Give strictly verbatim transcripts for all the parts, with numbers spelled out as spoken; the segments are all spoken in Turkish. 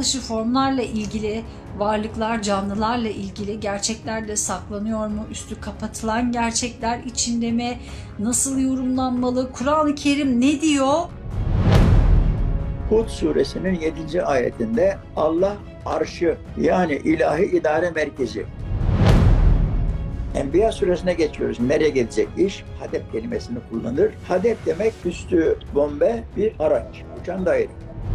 dışı formlarla ilgili, varlıklar, canlılarla ilgili gerçekler de saklanıyor mu? Üstü kapatılan gerçekler içinde mi? Nasıl yorumlanmalı? Kur'an-ı Kerim ne diyor? Hud suresinin yedinci ayetinde Allah arşı, yani ilahi idare merkezi. Enbiya suresine geçiyoruz. Nereye gidecek iş? Hadep kelimesini kullanır. Hadep demek üstü bombe bir araç. Uçan daire.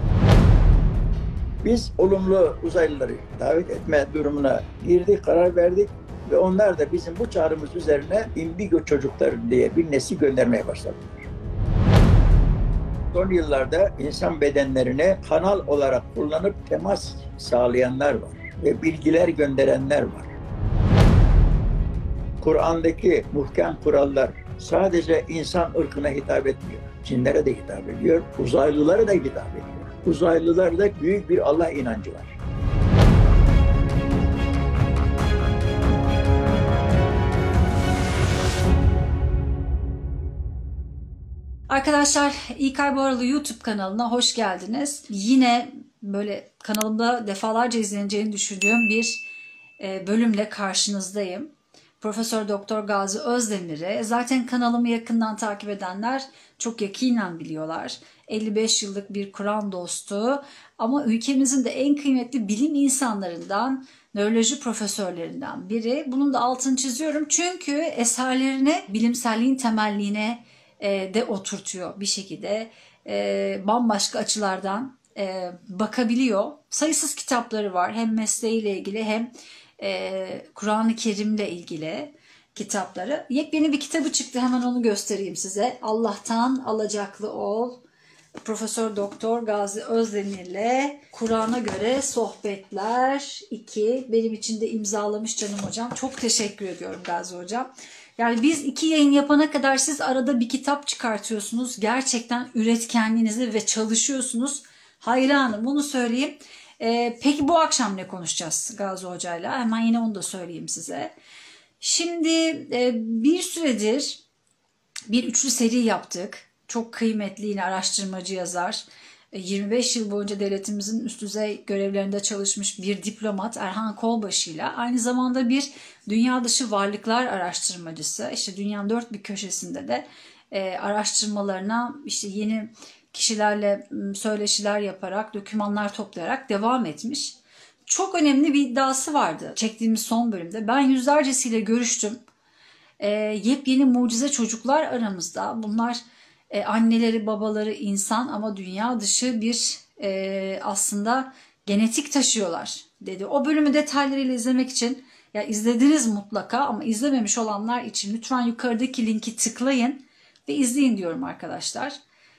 Biz olumlu uzaylıları davet etme durumuna girdik, karar verdik ve onlar da bizim bu çağrımız üzerine Indigo çocuklar diye bir nesil göndermeye başladılar. Son yıllarda insan bedenlerine kanal olarak kullanıp temas sağlayanlar var ve bilgiler gönderenler var. Kur'an'daki muhkem kurallar sadece insan ırkına hitap etmiyor. Cinlere de hitap ediyor, uzaylılara da hitap ediyor. Uzaylılarda büyük bir Allah inancı var. Arkadaşlar, İlkay Boralı YouTube kanalına hoş geldiniz. Yine böyle kanalımda defalarca izleneceğini düşündüğüm bir bölümle karşınızdayım. Profesör Doktor Gazi Özdemir'i zaten kanalımı yakından takip edenler çok yakinen biliyorlar. elli beş yıllık bir Kur'an dostu ama ülkemizin de en kıymetli bilim insanlarından, nöroloji profesörlerinden biri. Bunun da altını çiziyorum çünkü eserlerini bilimselliğin temelliğine e, de oturtuyor bir şekilde. E, bambaşka açılardan e, bakabiliyor. Sayısız kitapları var, hem mesleğiyle ilgili hem Ee, Kur'an-ı Kerim'le ilgili kitapları. Yepyeni bir kitabı çıktı, hemen onu göstereyim size. Allah'tan alacaklı ol. Profesör Doktor Gazi Özdemir'le Kur'an'a göre sohbetler iki. Benim için de imzalamış canım hocam. Çok teşekkür ediyorum Gazi hocam. Yani biz iki yayın yapana kadar siz arada bir kitap çıkartıyorsunuz. Gerçekten üretkenliğinizi ve çalışıyorsunuz. Hayranım, bunu söyleyeyim. Ee, peki bu akşam ne konuşacağız Gazi Hoca'yla? Hemen yine onu da söyleyeyim size. Şimdi e, bir süredir bir üçlü seri yaptık. Çok kıymetli yine araştırmacı yazar. E, yirmi beş yıl boyunca devletimizin üst düzey görevlerinde çalışmış bir diplomat Erhan Kolbaşı ile aynı zamanda bir dünya dışı varlıklar araştırmacısı. İşte dünyanın dört bir köşesinde de e, araştırmalarına işte yeni kişilerle söyleşiler yaparak, dokümanlar toplayarak devam etmiş. Çok önemli bir iddiası vardı çektiğimiz son bölümde. Ben yüzlercesiyle görüştüm. E, yepyeni mucize çocuklar aramızda. Bunlar e, anneleri, babaları insan ama dünya dışı bir e, aslında genetik taşıyorlar dedi. O bölümü detaylarıyla izlemek için, ya izlediniz mutlaka ama izlememiş olanlar için lütfen yukarıdaki linki tıklayın ve izleyin diyorum arkadaşlar.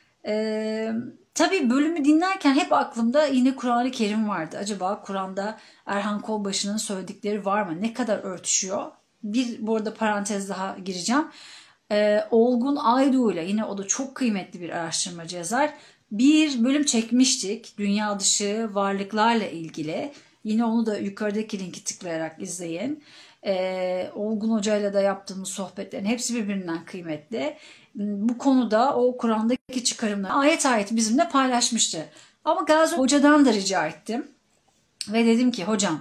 Ee, tabii bölümü dinlerken hep aklımda yine Kur'an-ı Kerim vardı. Acaba Kur'an'da Erhan Kolbaşı'nın söyledikleri var mı? Ne kadar örtüşüyor? Bir bu arada parantez daha gireceğim. Ee, Olgun Aydoğu ile, yine o da çok kıymetli bir araştırmacı yazar, bir bölüm çekmiştik. Dünya dışı varlıklarla ilgili. Yine onu da yukarıdaki linki tıklayarak izleyin. Ee, Olgun Hoca ile de yaptığımız sohbetlerin hepsi birbirinden kıymetli. Bu konuda o Kur'an'daki çıkarımları ayet ayet bizimle paylaşmıştı. Ama Gazi Hoca'dan da rica ettim. Ve dedim ki hocam,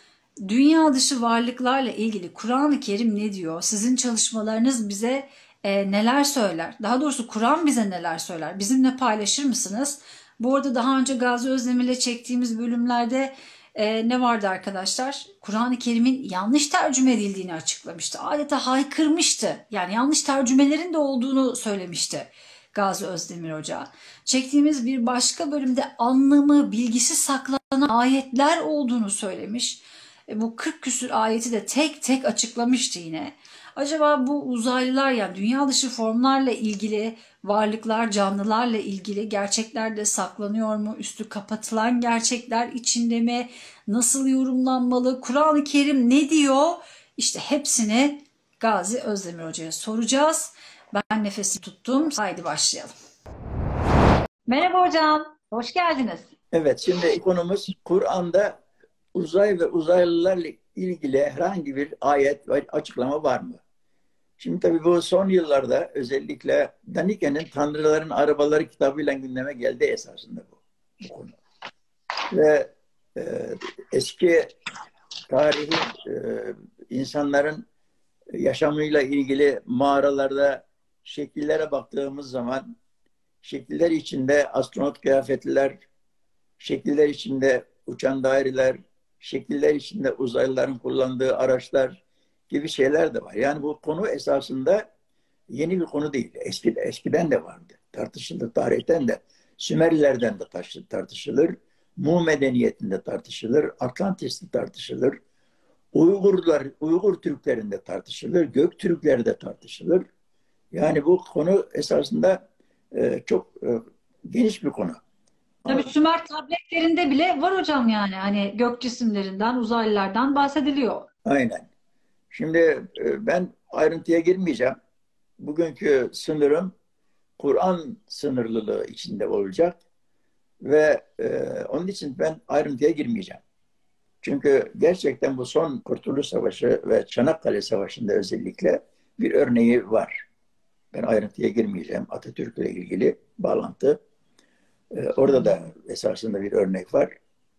dünya dışı varlıklarla ilgili Kur'an-ı Kerim ne diyor? Sizin çalışmalarınız bize e, neler söyler? Daha doğrusu Kur'an bize neler söyler? Bizimle paylaşır mısınız? Bu arada daha önce Gazi Özdemir'le çektiğimiz bölümlerde e, ne vardı arkadaşlar? Kur'an-ı Kerim'in yanlış tercüme edildiğini açıklamıştı. Adeta haykırmıştı. Yani yanlış tercümelerin de olduğunu söylemişti Gazi Özdemir Hoca. Çektiğimiz bir başka bölümde anlamı, bilgisi saklanan ayetler olduğunu söylemiş. E, bu kırk küsür ayeti de tek tek açıklamıştı yine. Acaba bu uzaylılar, yani dünya dışı formlarla ilgili, varlıklar, canlılarla ilgili gerçekler de saklanıyor mu? Üstü kapatılan gerçekler içinde mi? Nasıl yorumlanmalı? Kur'an-ı Kerim ne diyor? İşte hepsini Gazi Özdemir Hoca'ya soracağız. Ben nefesimi tuttum. Haydi başlayalım. Merhaba hocam. Hoş geldiniz. Evet, şimdi konumuz Kur'an'da uzay ve uzaylılarla ilgili herhangi bir ayet ve açıklama var mı? Şimdi tabii bu son yıllarda özellikle Daniken'in Tanrıların Arabaları kitabıyla gündeme geldi esasında bu, bu konu. Ve e, eski tarihi e, insanların yaşamıyla ilgili mağaralarda şekillere baktığımız zaman şekiller içinde astronot kıyafetliler, şekiller içinde uçan daireler, şekiller içinde uzaylıların kullandığı araçlar gibi şeyler de var. Yani bu konu esasında yeni bir konu değil. Eski, eskiden de vardı. Tartışılır tarihten de. Sümerlilerden de tartışılır. Mu medeniyetinde tartışılır. Atlantis'te tartışılır. Uygurlar, Uygur Türklerinde tartışılır. Göktürklerde tartışılır. Yani bu konu esasında e, çok e, geniş bir konu. Tabii Sümer tabletlerinde bile var hocam yani. Hani gök cisimlerinden, uzaylılardan bahsediliyor. Aynen. Şimdi e, ben ayrıntıya girmeyeceğim. Bugünkü sınırım Kur'an sınırlılığı içinde olacak ve e, onun için ben ayrıntıya girmeyeceğim. Çünkü gerçekten bu son Kurtuluş Savaşı ve Çanakkale Savaşı'nda özellikle bir örneği var. Ben ayrıntıya girmeyeceğim. Atatürk ile ilgili bağlantı. E, orada da esasında bir örnek var.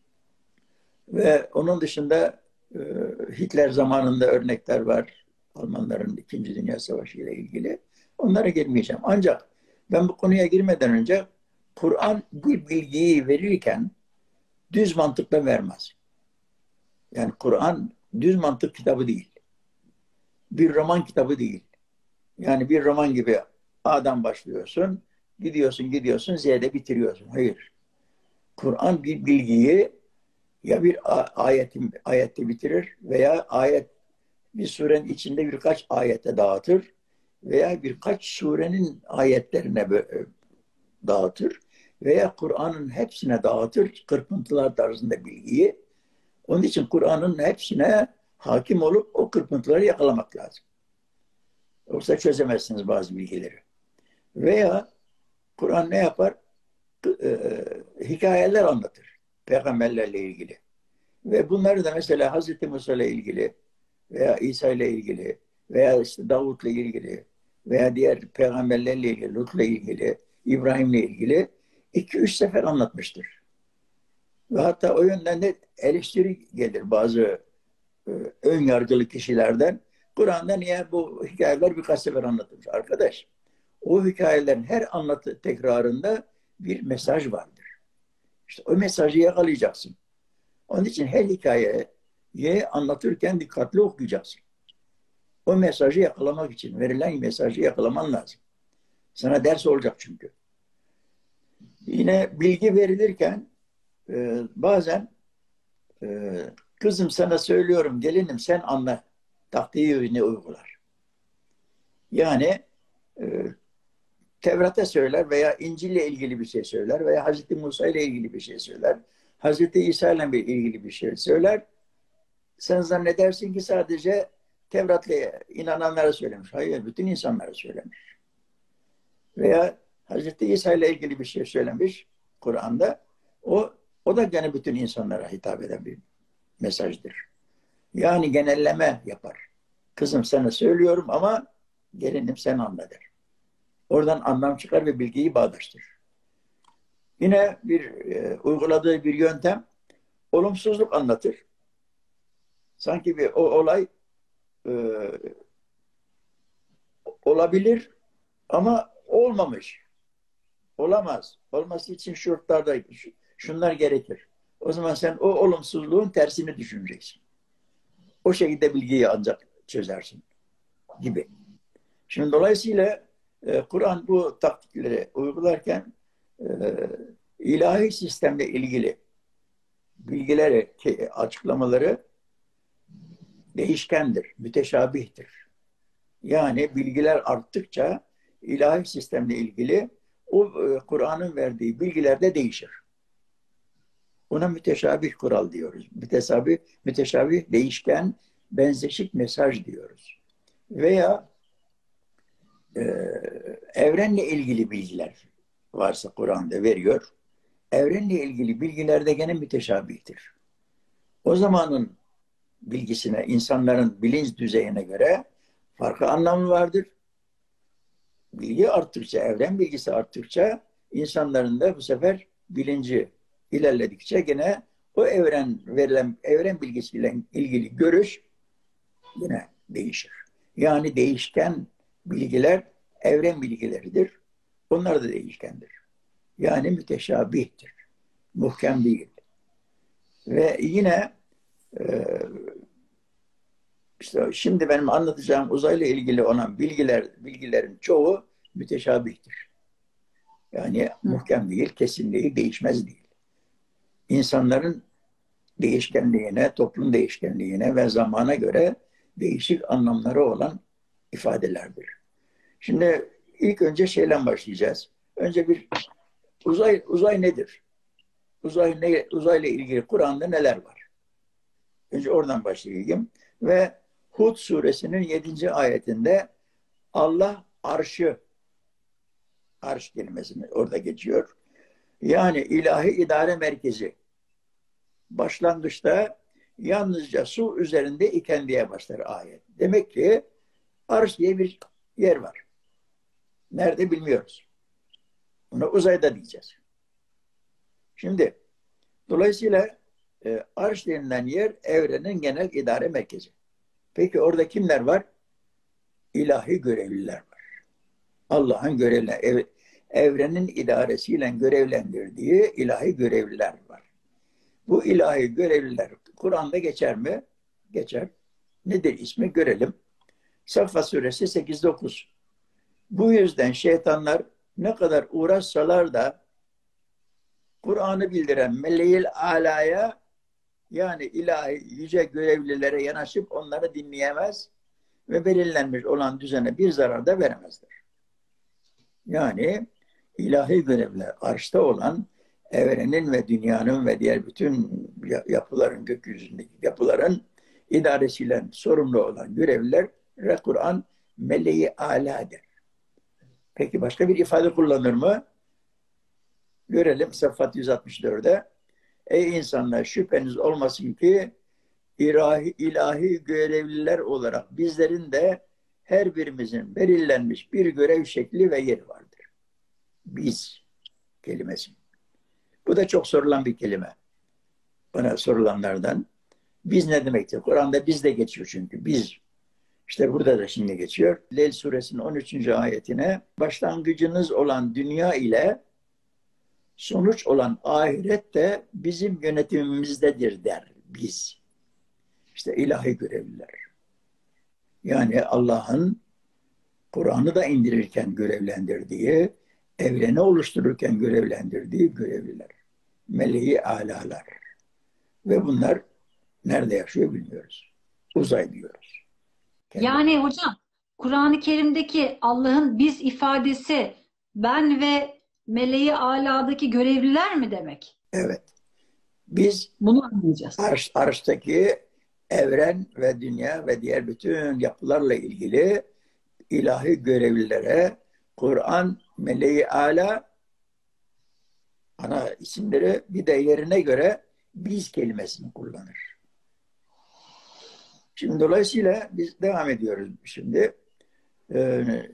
Ve onun dışında e, Hitler zamanında örnekler var. Almanların İkinci Dünya Savaşı ile ilgili. Onlara girmeyeceğim. Ancak ben bu konuya girmeden önce Kur'an bir bilgiyi verirken düz mantıkla vermez. Yani Kur'an düz mantık kitabı değil. Bir roman kitabı değil. Yani bir roman gibi A'dan başlıyorsun, gidiyorsun gidiyorsun Z'de bitiriyorsun. Hayır. Kur'an bir bilgiyi ya bir ayetin, ayette bitirir veya ayet bir surenin içinde birkaç ayete dağıtır veya birkaç surenin ayetlerine dağıtır veya Kur'an'ın hepsine dağıtır kırpıntılar tarzında bilgiyi. Onun için Kur'an'ın hepsine hakim olup o kırpıntıları yakalamak lazım. Yoksa çözemezsiniz bazı bilgileri. Veya Kur'an ne yapar? E, hikayeler anlatır. Peygamberlerle ilgili. Ve bunları da mesela Hazreti Musa ile ilgili veya İsa ile ilgili veya işte Davut'la ilgili veya diğer peygamberlerle ilgili, Lut'la ilgili, İbrahim'le ilgili iki üç sefer anlatmıştır. Ve hatta o yönden de eleştiri gelir bazı e, ön yargılı kişilerden. Kur'an'da niye bu hikayeler birkaç sefer anlatılmış? Arkadaş, o hikayelerin her anlatı tekrarında bir mesaj vardır. İşte o mesajı yakalayacaksın. Onun için her hikayeyi anlatırken dikkatli okuyacaksın. O mesajı yakalamak için, verilen mesajı yakalaman lazım. Sana ders olacak çünkü. Yine bilgi verilirken e, bazen e, kızım sana söylüyorum, gelinim sen anla taktiğini uygular. Yani e, Tevrat'a söyler veya İncil'le ilgili bir şey söyler veya Hazreti Musa ile ilgili bir şey söyler. Hazreti İsa ile ilgili bir şey söyler. Sen zannedersin ki sadece Tevrat'la inananlara söylemiş. Hayır, bütün insanlara söylemiş. Veya Hazreti İsa ile ilgili bir şey söylemiş Kur'an'da. O, o da gene bütün insanlara hitap eden bir mesajdır. Yani genelleme yapar. Kızım sana söylüyorum ama gelinim sen anla der. Oradan anlam çıkar ve bilgiyi bağdaştırır. Yine bir e, uyguladığı bir yöntem olumsuzluk anlatır. Sanki bir o olay e, olabilir ama olmamış. Olamaz. Olması için şartlarda şunlar gerekir. O zaman sen o olumsuzluğun tersini düşüneceksin. O şekilde bilgiyi ancak çözersin gibi. Şimdi dolayısıyla e, Kur'an bu taktikleri uygularken e, ilahi sistemle ilgili bilgileri, açıklamaları değişkendir, müteşabihtir. Yani bilgiler arttıkça ilahi sistemle ilgili o e, Kur'an'ın verdiği bilgiler de değişir. Buna müteşabih kural diyoruz. Müteşabih, müteşabih değişken, benzeşik mesaj diyoruz. Veya e, evrenle ilgili bilgiler varsa Kur'an'da veriyor. Evrenle ilgili bilgiler de gene müteşabihtir. O zamanın bilgisine, insanların bilinç düzeyine göre farklı anlamı vardır. Bilgi arttıkça, evren bilgisi arttıkça insanların da bu sefer bilinci ilerledikçe gene o evren verilen evren bilgisiyle ilgili görüş yine değişir. Yani değişken bilgiler evren bilgileridir. Onlar da değişkendir. Yani müteşabihtir. Muhkem değil. Ve yine e, işte şimdi benim anlatacağım uzayla ilgili olan bilgiler bilgilerin çoğu müteşabihtir. Yani muhkem değil, kesin değil, değişmez değil. İnsanların değişkenliğine, toplum değişkenliğine ve zamana göre değişik anlamları olan ifadelerdir. Şimdi ilk önce şeyden başlayacağız. Önce bir uzay uzay nedir? Uzay ne, uzayla ilgili Kur'an'da neler var? Önce oradan başlayayım. Ve Hud suresinin yedinci ayetinde Allah arşı, arş kelimesini orada geçiyor. Yani ilahi idare merkezi. Başlangıçta yalnızca su üzerinde iken diye başlar ayet. Demek ki arş diye bir yer var. Nerede bilmiyoruz. Bunu uzayda diyeceğiz. Şimdi dolayısıyla e, arş denilen yer evrenin genel idare merkezi. Peki orada kimler var? İlahi görevliler var. Allah'ın görevler, ev, evrenin idaresiyle görevlendirdiği ilahi görevliler var. Bu ilahi görevliler Kur'an'da geçer mi? Geçer. Nedir ismi? Görelim. Saffat suresi sekiz dokuz. Bu yüzden şeytanlar ne kadar uğraşsalar da Kur'an'ı bildiren meleğil alaya yani ilahi yüce görevlilere yanaşıp onları dinleyemez ve belirlenmiş olan düzene bir zarar da veremezler. Yani ilahi görevler arşta olan evrenin ve dünyanın ve diğer bütün yapıların, gökyüzündeki yapıların idaresiyle sorumlu olan görevliler Kur'an meleği ala der. Peki başka bir ifade kullanır mı? Görelim Saffat yüz altmış dörtte. Ey insanlar şüpheniz olmasın ki ilahi, ilahi görevliler olarak bizlerin de her birimizin belirlenmiş bir görev şekli ve yeri vardır. Biz kelimesi. Bu da çok sorulan bir kelime. Bana sorulanlardan. Biz ne demektir? Kur'an'da biz de geçiyor çünkü. Biz. İşte burada da şimdi geçiyor. Leyl suresinin on üçüncü ayetine başlangıcınız olan dünya ile sonuç olan ahiret de bizim yönetimimizdedir der. Biz. İşte ilahi görevliler. Yani Allah'ın Kur'an'ı da indirirken görevlendirdiği, evreni oluştururken görevlendirdiği görevliler. Meleği alalar. Ve bunlar nerede yaşıyor bilmiyoruz. Uzay diyoruz. Kendi. Yani hocam Kur'an-ı Kerim'deki Allah'ın biz ifadesi ben ve meleği aladaki görevliler mi demek? Evet. Biz Bunu anlayacağız. arş, arştaki evren ve dünya ve diğer bütün yapılarla ilgili ilahi görevlilere Kur'an meleği ala ana isimleri bir de yerine göre biz kelimesini kullanır. Şimdi dolayısıyla biz devam ediyoruz şimdi. Ee,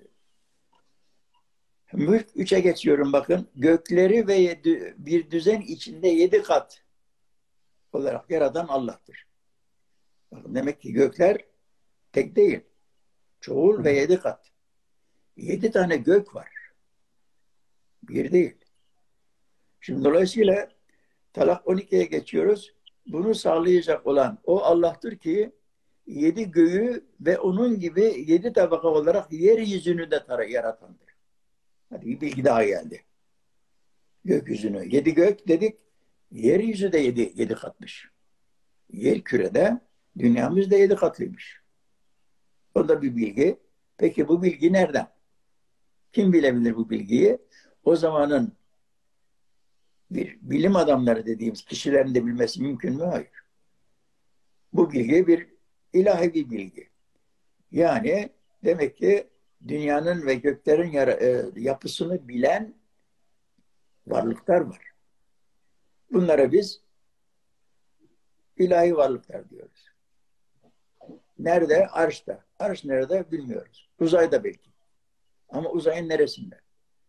Mülk üçe geçiyorum bakın. Gökleri ve yedi, bir düzen içinde yedi kat olarak yaratan Allah'tır. Bakın demek ki gökler tek değil. Çoğul ve yedi kat. Yedi tane gök var. Bir değil. Şimdi dolayısıyla Talak on ikiye geçiyoruz. Bunu sağlayacak olan o Allah'tır ki yedi göğü ve onun gibi yedi tabaka olarak yeryüzünü de yaratandır. Hadi bir bilgi daha geldi. Gökyüzünü yedi gök dedik. Yeryüzü de yedi, yedi katmış. Yer kürede dünyamız da yedi katlıymış. O da bir bilgi. Peki bu bilgi nereden? Kim bilebilir bu bilgiyi? O zamanın bir bilim adamları dediğimiz kişilerin de bilmesi mümkün mü? Hayır. Bu bilgi bir ilahi bir bilgi. Yani demek ki dünyanın ve göklerin yapısını bilen varlıklar var. Bunlara biz ilahi varlıklar diyoruz. Nerede? Arşta. Arş nerede? Bilmiyoruz. Uzayda belki. Ama uzayın neresinde?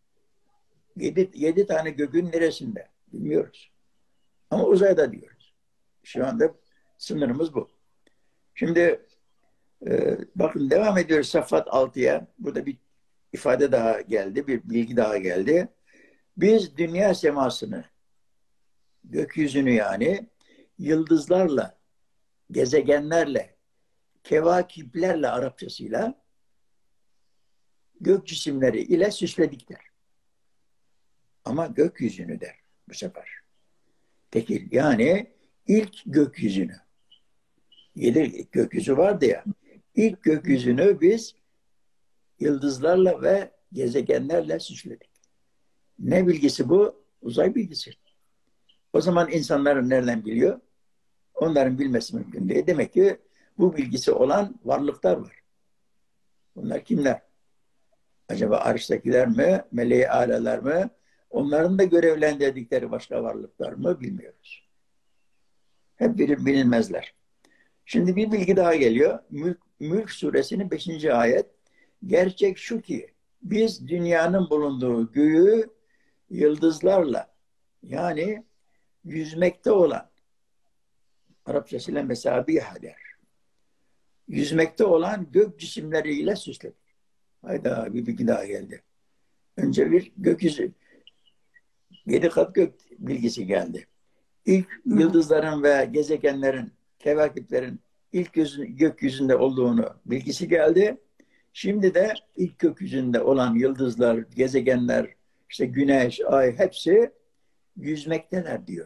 Yedi, yedi tane gökün neresinde? Bilmiyoruz. Ama uzayda diyoruz. Şu anda sınırımız bu. Şimdi e, bakın devam ediyoruz Saffat altıya. Burada bir ifade daha geldi, bir bilgi daha geldi. Biz dünya semasını, gökyüzünü yani yıldızlarla, gezegenlerle, kevakiplerle Arapçasıyla gök cisimleri ile süsledik der. Ama gökyüzünü der bu sefer. Tekil yani ilk gökyüzünü. Yedi gökyüzü vardı ya. İlk gökyüzünü biz yıldızlarla ve gezegenlerle süsledik. Ne bilgisi bu? Uzay bilgisi. O zaman insanlar nereden biliyor? Onların bilmesi mümkün değil. Demek ki bu bilgisi olan varlıklar var. Bunlar kimler? Acaba arştakiler mi? Meleği âleler mi? Onların da görevlendirdikleri başka varlıklar mı? Bilmiyoruz. Hep bilinmezler. Şimdi bir bilgi daha geliyor. Mülk, Mülk suresinin beşinci ayet. Gerçek şu ki biz dünyanın bulunduğu göğü yıldızlarla yani yüzmekte olan Arapçasıyla mesabiha der. Yüzmekte olan gök cisimleriyle süsledik. Hayda bir bilgi daha geldi. Önce bir gökyüzü yedi kat gök bilgisi geldi. İlk yıldızların ve gezegenlerin, kevakiplerin ilk gözün, gökyüzünde olduğunu bilgisi geldi. Şimdi de ilk gökyüzünde olan yıldızlar, gezegenler, işte güneş, ay hepsi yüzmekteler diyor.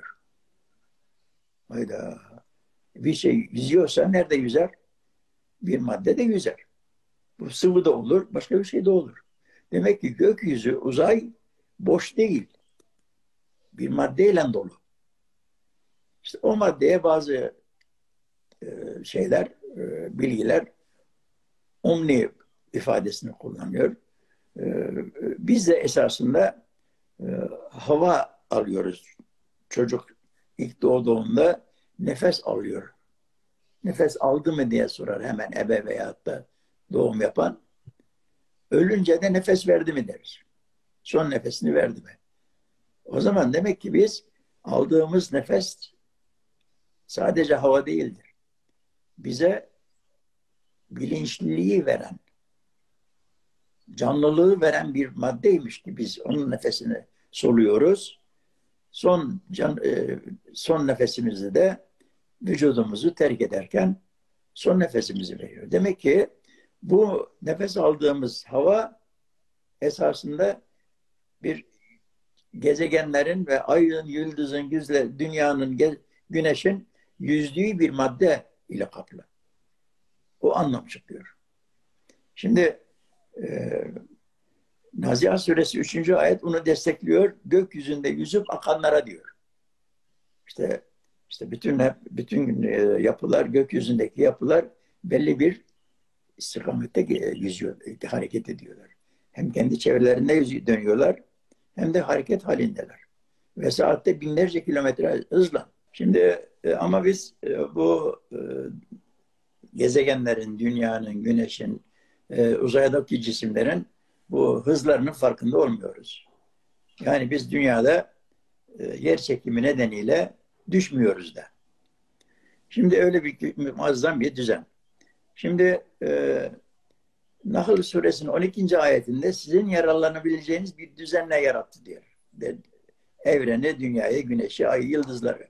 Hayda. Bir şey yüzüyorsa nerede yüzer? Bir madde de yüzer. Bu sıvı da olur, başka bir şey de olur. Demek ki gökyüzü, uzay boş değil. Bir maddeyle dolu. İşte o maddeye bazı e, şeyler, e, bilgiler omni ifadesini kullanıyor. E, biz de esasında e, hava alıyoruz. Çocuk ilk doğduğunda nefes alıyor. Nefes aldı mı diye sorar hemen ebe veyahut da doğum yapan. Ölünce de nefes verdi mi deriz. Son nefesini verdi mi? O zaman demek ki biz aldığımız nefes sadece hava değildir. Bize bilinçliliği veren, canlılığı veren bir maddeymiş ki biz onun nefesini soluyoruz. Son can, e, son nefesimizi de vücudumuzu terk ederken son nefesimizi veriyor. Demek ki bu nefes aldığımız hava esasında bir gezegenlerin ve ayın, yıldızın, yüzle, dünyanın, güneşin yüzdüğü bir madde ile kaplı. O anlam çıkıyor. Şimdi e, Nazihat suresi üçüncü ayet onu destekliyor. Gökyüzünde yüzüp akanlara diyor. İşte işte bütün bütün yapılar, gökyüzündeki yapılar belli bir istikamette yüzüyor, hareket ediyorlar. Hem kendi çevrelerinde dönüyorlar hem de hareket halindeler. Ve saatte binlerce kilometre hızla. Şimdi ama biz bu gezegenlerin, dünyanın, güneşin, uzaydaki cisimlerin bu hızlarının farkında olmuyoruz. Yani biz dünyada yer çekimi nedeniyle düşmüyoruz da. Şimdi öyle bir muazzam bir düzen. Şimdi e, Nahl suresinin on ikinci ayetinde sizin yararlanabileceğiniz bir düzenle yarattı diyor. Evreni, dünyayı, güneşi, ayı, yıldızları.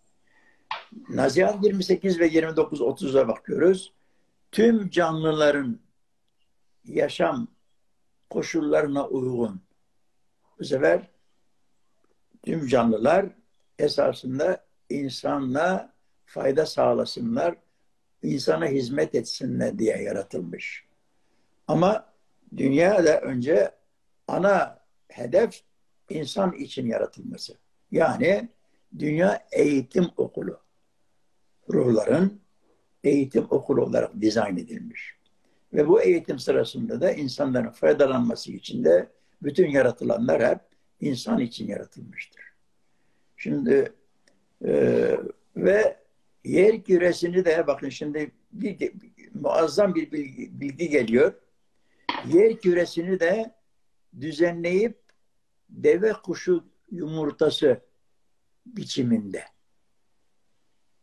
Nazihat yirmi sekiz ve yirmi dokuz otuza bakıyoruz. Tüm canlıların yaşam koşullarına uygun. Bu sefer tüm canlılar esasında insanla fayda sağlasınlar, insana hizmet etsinler diye yaratılmış. Ama dünyada önce ana hedef insan için yaratılması. Yani dünya eğitim okulu. Ruhların eğitim okulu olarak dizayn edilmiş. Ve bu eğitim sırasında da insanların faydalanması için de bütün yaratılanlar hep insan için yaratılmıştır. Şimdi e, ve yer küresini de bakın şimdi bir, bir, muazzam bir bilgi, bilgi geliyor. Yer küresini de düzenleyip deve kuşu yumurtası biçiminde.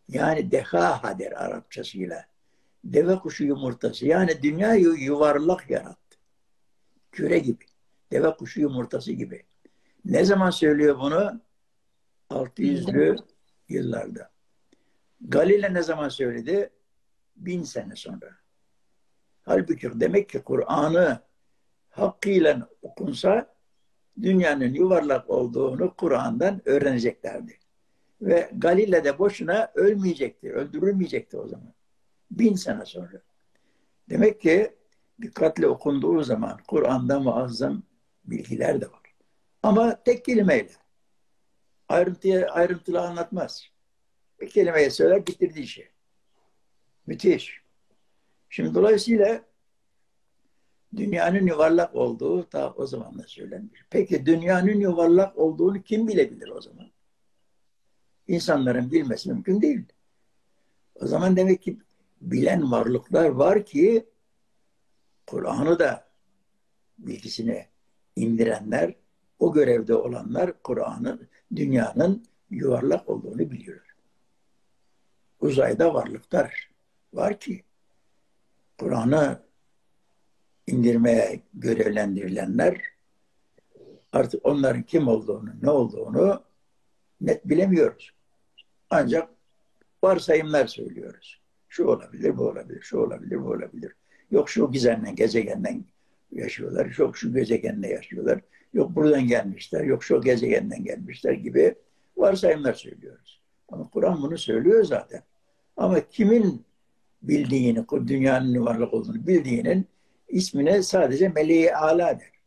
Yani dehaha der Arapçasıyla. Deve kuşu yumurtası. Yani dünyayı yuvarlak yarattı. Küre gibi. Deve kuşu yumurtası gibi. Ne zaman söylüyor bunu? altı yüzlü yıllarda. Galile ne zaman söyledi? Bin sene sonra. Halbuki demek ki Kur'an'ı hakkıyla okunsa dünyanın yuvarlak olduğunu Kur'an'dan öğreneceklerdi. Ve Galile de boşuna ölmeyecekti, öldürülmeyecekti o zaman. Bin sene sonra. Demek ki dikkatli okunduğu zaman Kur'an'da muazzam bilgiler de var. Ama tek kelimeyle. Ayrıntıya, ayrıntılı anlatmaz. Bir kelimeyi söyler bitirdi işi. Müthiş. Şimdi dolayısıyla dünyanın yuvarlak olduğu ta o zaman da söylenmiş. Peki dünyanın yuvarlak olduğunu kim bilebilir o zaman? İnsanların bilmesi mümkün değil. O zaman demek ki bilen varlıklar var ki Kur'an'ı da bilgisini indirenler, o görevde olanlar Kur'an'ın, dünyanın yuvarlak olduğunu biliyor. Uzayda varlıklar var ki Kur'an'ı indirmeye görevlendirilenler artık onların kim olduğunu, ne olduğunu net bilemiyoruz. Ancak varsayımlar söylüyoruz. Şu olabilir, bu olabilir, şu olabilir, bu olabilir. Yok şu gizemden, gezegenden yaşıyorlar, yok şu gezegende yaşıyorlar, yok buradan gelmişler, yok şu gezegenden gelmişler gibi varsayımlar söylüyoruz. Ama Kur'an bunu söylüyor zaten. Ama kimin bildiğini, dünyanın yuvarlak olduğunu bildiğinin ismine sadece Meleği Ala der.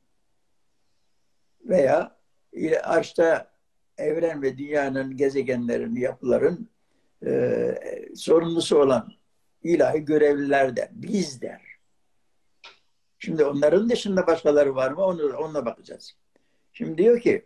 Veya arşta evren ve dünyanın, gezegenlerin, yapıların e, sorumlusu olan ilahi görevliler der. Biz der. Şimdi onların dışında başkaları var mı? Onu, onunla bakacağız. Şimdi diyor ki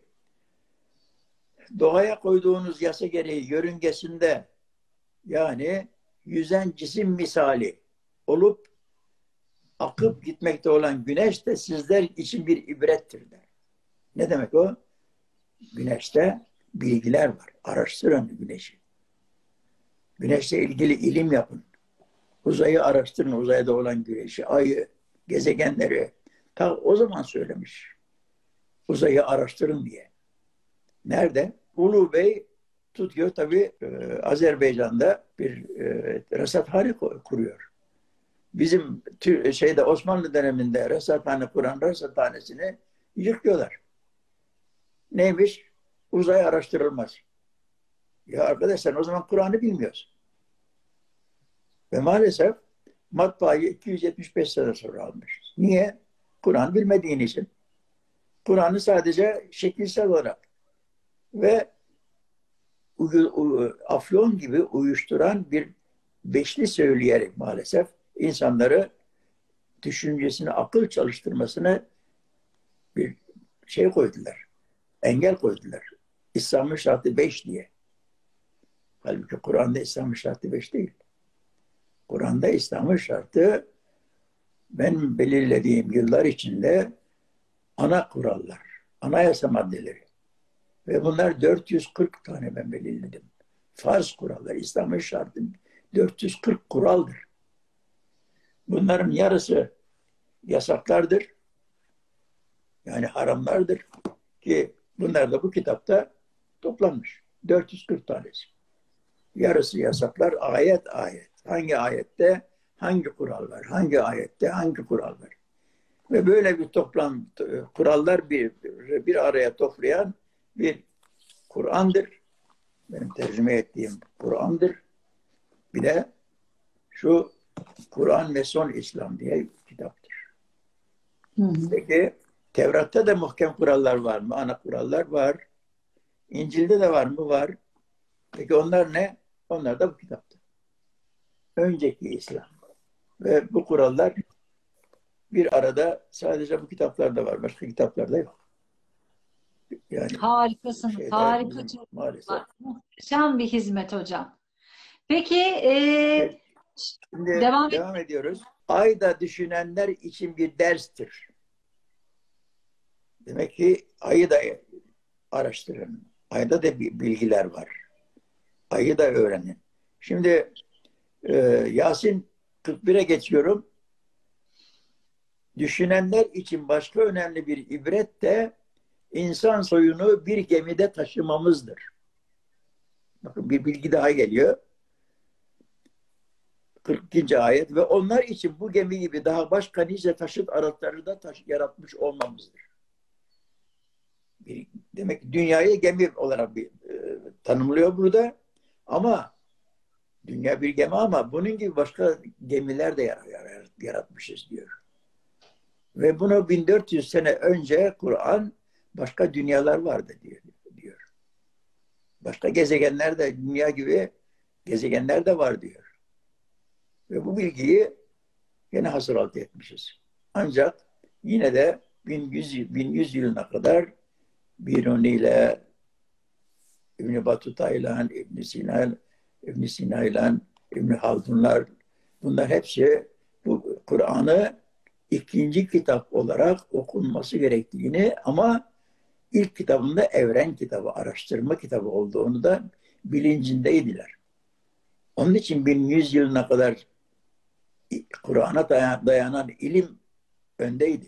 doğaya koyduğunuz yasa gereği yörüngesinde yani yüzen cisim misali olup akıp gitmekte olan güneş de sizler için bir ibrettir der. Ne demek o? Güneşte bilgiler var. Araştırın güneşi. Güneşle ilgili ilim yapın. Uzayı araştırın, uzayda olan güneşi, ayı, gezegenleri. Ta o zaman söylemiş. Uzayı araştırın diye. Nerede? Ulu Bey tutuyor tabii e, Azerbaycan'da bir e, resathane kuruyor. Bizim tür, şeyde Osmanlı döneminde resathane kuran resathanesini yıkıyorlar. Neymiş? Uzay araştırılmaz. Ya arkadaş sen o zaman Kur'an'ı bilmiyorsun. Ve maalesef matbaayı iki yüz yetmiş beş sene sonra almışız. Niye? Kur'an bilmediğin için. Kur'an'ı sadece şekilsel olarak ve uyu, u, afyon gibi uyuşturan bir beşli söyleyerek maalesef insanları düşüncesini, akıl çalıştırmasına bir şey koydular. Engel koydular. İslam'ın şartı beş diye. Halbuki Kur'an'da İslam'ın şartı beş değil. Kur'an'da İslam'ın şartı ben belirlediğim yıllar içinde ana kurallar, anayasa maddeleri ve bunlar dört yüz kırk tane ben belirledim. Farz kurallar, İslam'ın şartı dört yüz kırk kuraldır. Bunların yarısı yasaklardır. Yani haramlardır ki bunlar da bu kitapta toplanmış. dört yüz kırk tanesi. Yarısı yasaklar ayet ayet. Hangi ayette hangi kural var? Hangi ayette hangi kural var? Ve böyle bir toplam kurallar bir, bir araya toplayan bir Kur'an'dır. Benim tercüme ettiğim Kur'an'dır. Bir de şu Kur'an ve Son İslam diye kitaptır. Hı hı. Peki Tevrat'ta da muhkem kurallar var mı? Ana kurallar var. İncil'de de var mı? Var. Peki onlar ne? Onlar da bu kitapta. Önceki İslam. Ve bu kurallar bir arada sadece bu kitaplarda var. Başka kitaplarda yok. Yani harikasınız. Şeyler, harika. Maalesef. Muhteşem bir hizmet hocam. Peki e, evet. Şimdi devam, devam ediyoruz. Ayda düşünenler için bir derstir. Demek ki ayı da araştırın. Ayda da bilgiler var. Ayı da öğrenin. Şimdi e, Yasin kırk bire geçiyorum. Düşünenler için başka önemli bir ibret de insan soyunu bir gemide taşımamızdır. Bakın bir bilgi daha geliyor. kırk ikinci ayet ve onlar için bu gemi gibi daha başka nice taşıt araçları da taş yaratmış olmamızdır. Bir, demek ki dünyayı gemi olarak bir, e, tanımlıyor burada. Ama dünya bir gemi ama bunun gibi başka gemiler de yaratmışız diyor. Ve bunu bin dört yüz sene önce Kur'an başka dünyalar vardı diyor. diyor. Başka gezegenler de dünya gibi gezegenler de var diyor. Ve bu bilgiyi yine hasılat etmişiz. Ancak yine de bin yüz, bin yüz yılına kadar Biruni ile İbn-i Batuta'yla, İbn-i Sina, İbn-i Sina'yla, İbn-i Haldunlar bunlar hepsi bu Kur'an'ı ikinci kitap olarak okunması gerektiğini ama ilk kitabında evren kitabı, araştırma kitabı olduğunu da bilincindeydiler. Onun için bin yüz yılına kadar Kur'an'a dayanan ilim öndeydi.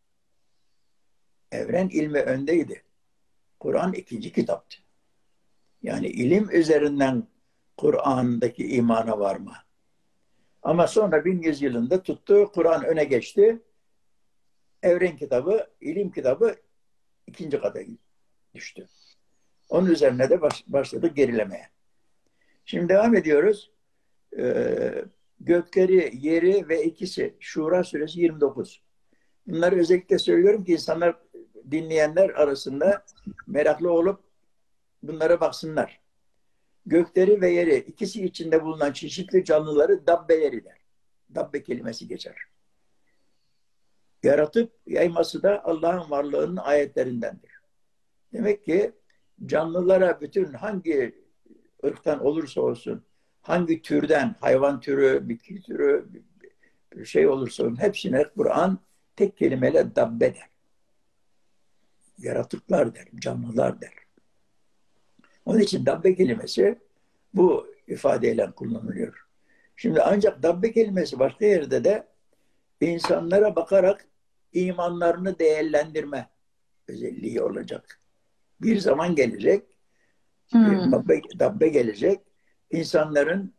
Evren ilmi öndeydi. Kur'an ikinci kitaptı. Yani ilim üzerinden Kur'an'daki imana varma. Ama sonra bin yüz yılında tuttu, Kur'an öne geçti. Evren kitabı, ilim kitabı ikinci kata düştü. Onun üzerine de baş, başladı gerilemeye. Şimdi devam ediyoruz. Ee, gökleri, yeri ve ikisi. Şura suresi yirmi dokuz. Bunları özellikle söylüyorum ki insanlar, dinleyenler arasında meraklı olup bunlara baksınlar. Gökleri ve yeri, ikisi içinde bulunan çeşitli canlıları dabbeleri der. Dabbe kelimesi geçer. Yaratıp yayması da Allah'ın varlığının ayetlerindendir. Demek ki canlılara bütün hangi ırktan olursa olsun, hangi türden, hayvan türü, bitki türü, bir şey olursa olsun, hepsine Kur'an tek kelimeyle dabbe der. Yaratıklar der, canlılar der. Onun için dabbe kelimesi bu ifadeyle kullanılıyor. Şimdi ancak dabbe kelimesi başka yerde de insanlara bakarak imanlarını değerlendirme özelliği olacak. Bir zaman gelecek, hmm. dabbe, dabbe gelecek, insanların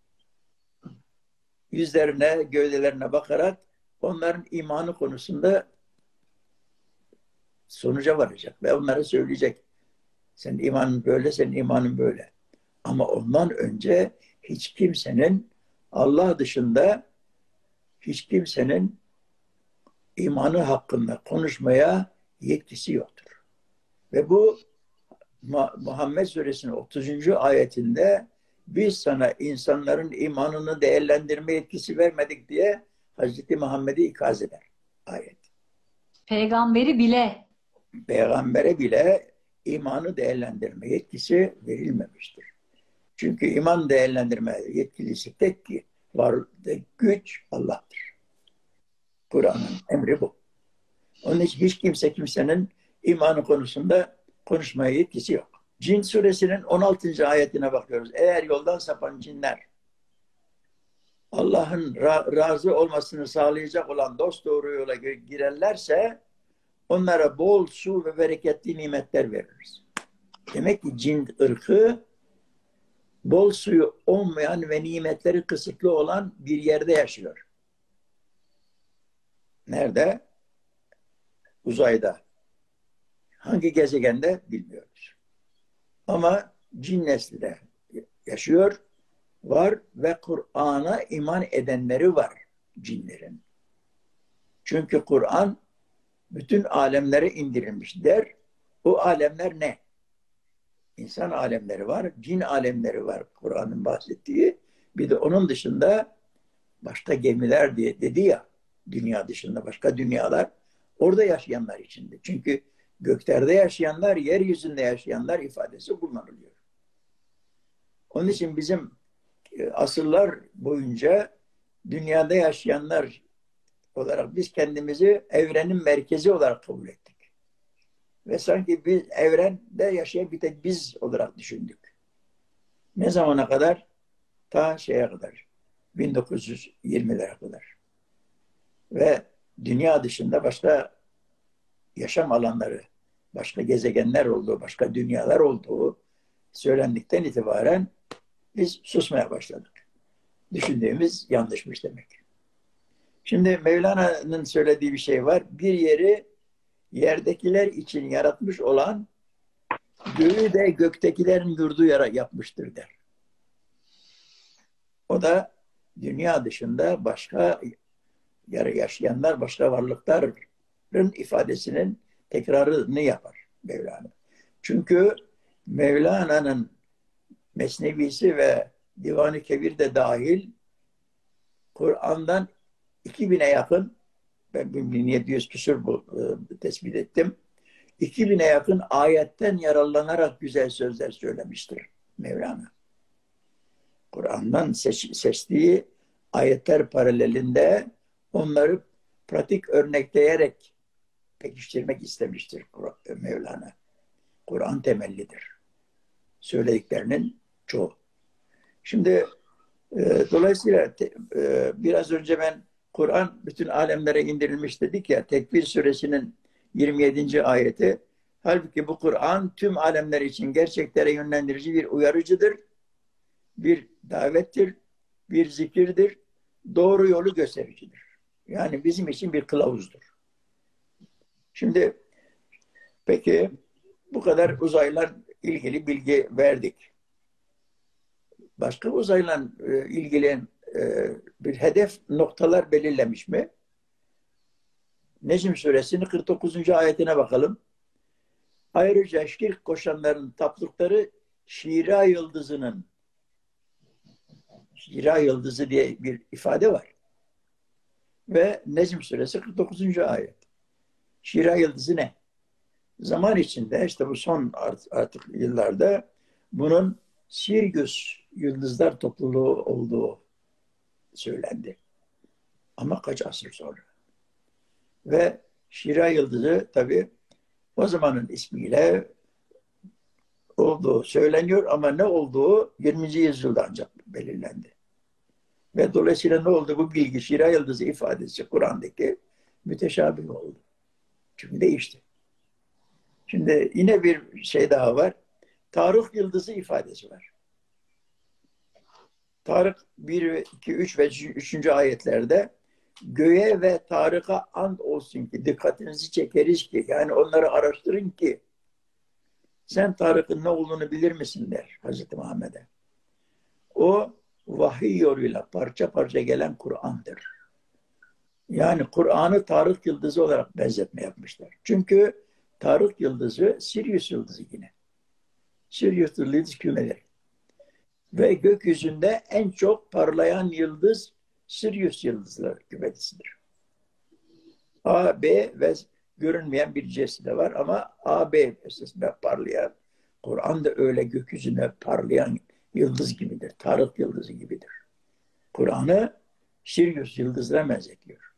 yüzlerine, gövdelerine bakarak onların imanı konusunda sonuca varacak ve onlara söyleyecek. Senin imanın böyle, senin imanın böyle. Ama ondan önce hiç kimsenin Allah dışında hiç kimsenin imanı hakkında konuşmaya yetkisi yoktur. Ve bu Muhammed Suresinin otuzuncu ayetinde biz sana insanların imanını değerlendirme yetkisi vermedik diye Hazreti Muhammed'i ikaz eder ayet. Peygamberi bile Peygambere bile imanı değerlendirme yetkisi verilmemiştir. Çünkü iman değerlendirme yetkilisi tek ki var güç Allah'tır. Kur'an'ın emri bu. Onun için hiç kimse kimsenin imanı konusunda konuşmaya yetkisi yok. Cin suresinin on altıncı ayetine bakıyoruz. Eğer yoldan sapan cinler Allah'ın ra- razı olmasını sağlayacak olan dosdoğru yola girerlerse onlara bol su ve bereketli nimetler veririz. Demek ki cin ırkı bol suyu olmayan ve nimetleri kısıtlı olan bir yerde yaşıyor. Nerede? Uzayda. Hangi gezegende bilmiyoruz. Ama cin nesli de yaşıyor, var ve Kur'an'a iman edenleri var cinlerin. Çünkü Kur'an bütün alemlere indirilmiş der. O alemler ne? İnsan alemleri var, cin alemleri var Kur'an'ın bahsettiği. Bir de onun dışında başka gemiler diye dedi ya, dünya dışında başka dünyalar, orada yaşayanlar içinde. Çünkü göklerde yaşayanlar, yeryüzünde yaşayanlar ifadesi kullanılıyor. Onun için bizim asırlar boyunca dünyada yaşayanlar olarak biz kendimizi evrenin merkezi olarak kabul ettik. Ve sanki biz evrende yaşayan bir tek biz olarak düşündük. Ne zamana kadar? Ta şeye kadar, bin dokuz yüz yirmilere kadar. Ve dünya dışında başka yaşam alanları, başka gezegenler olduğu, başka dünyalar olduğu söylendikten itibaren biz susmaya başladık. Düşündüğümüz yanlışmış demek. Şimdi Mevlana'nın söylediği bir şey var. Bir yeri yerdekiler için yaratmış olan göğü de göktekilerin yurdu yapmıştır der. O da dünya dışında başka yarı yaşayanlar, başka varlıkların ifadesinin tekrarını yapar Mevlana. Çünkü Mevlana'nın Mesnevisi ve Divan-ı Kebir de dahil Kur'an'dan iki bine yakın, ben bin yedi yüz küsur bu, e, tespit ettim. iki bine yakın ayetten yararlanarak güzel sözler söylemiştir Mevlana. Kur'an'dan seç, seçtiği ayetler paralelinde onları pratik örnekleyerek pekiştirmek istemiştir Mevlana. Kur'an temellidir. Söylediklerinin çoğu. Şimdi e, dolayısıyla te, e, biraz önce ben Kur'an bütün alemlere indirilmiş dedik ya, Tekvir suresinin yirmi yedinci ayeti. Halbuki bu Kur'an tüm alemler için gerçeklere yönlendirici bir uyarıcıdır, bir davettir, bir zikirdir, doğru yolu göstericidir. Yani bizim için bir kılavuzdur. Şimdi peki bu kadar uzayla ilgili bilgi verdik. Başka uzayla e, ilgili e, bir hedef noktalar belirlemiş mi? Necm suresinin kırk dokuzuncu ayetine bakalım. Ayrıca şirk koşanların taptıkları Şira yıldızının, Şira yıldızı diye bir ifade var. Ve Necm suresi kırk dokuzuncu ayet. Şira yıldızı ne? Zaman içinde işte bu son artık yıllarda bunun Sirius yıldızlar topluluğu olduğu söylendi. Ama kaç asır sonra. Ve Şira yıldızı tabii o zamanın ismiyle olduğu söyleniyor ama ne olduğu yirminci yüzyılda ancak belirlendi. Ve dolayısıyla ne oldu? Bu bilgi Şira yıldızı ifadesi Kur'an'daki müteşabih oldu. Çünkü değişti. Şimdi yine bir şey daha var. Tarık yıldızı ifadesi var. Tarık bir, iki, üç ve üçüncü ayetlerde göğe ve Tarık'a and olsun ki dikkatinizi çekeriz ki yani onları araştırın ki sen Tarık'ın ne olduğunu bilir misin der Hazreti Muhammed'e. O vahiy yoluyla parça parça gelen Kur'an'dır. Yani Kur'an'ı Tarık yıldızı olarak benzetme yapmışlar. Çünkü Tarık yıldızı Sirius yıldızı yine. Sirius yıldız kümeleri. Ve gökyüzünde en çok parlayan yıldız Sirius yıldızları kümesidir. A, B ve görünmeyen bir cinsi de var ama A, B esasında parlayan, Kur'an da öyle gökyüzünde parlayan yıldız gibidir. Tarık yıldızı gibidir. Kur'an'ı Sirius yıldızına benzetiyor.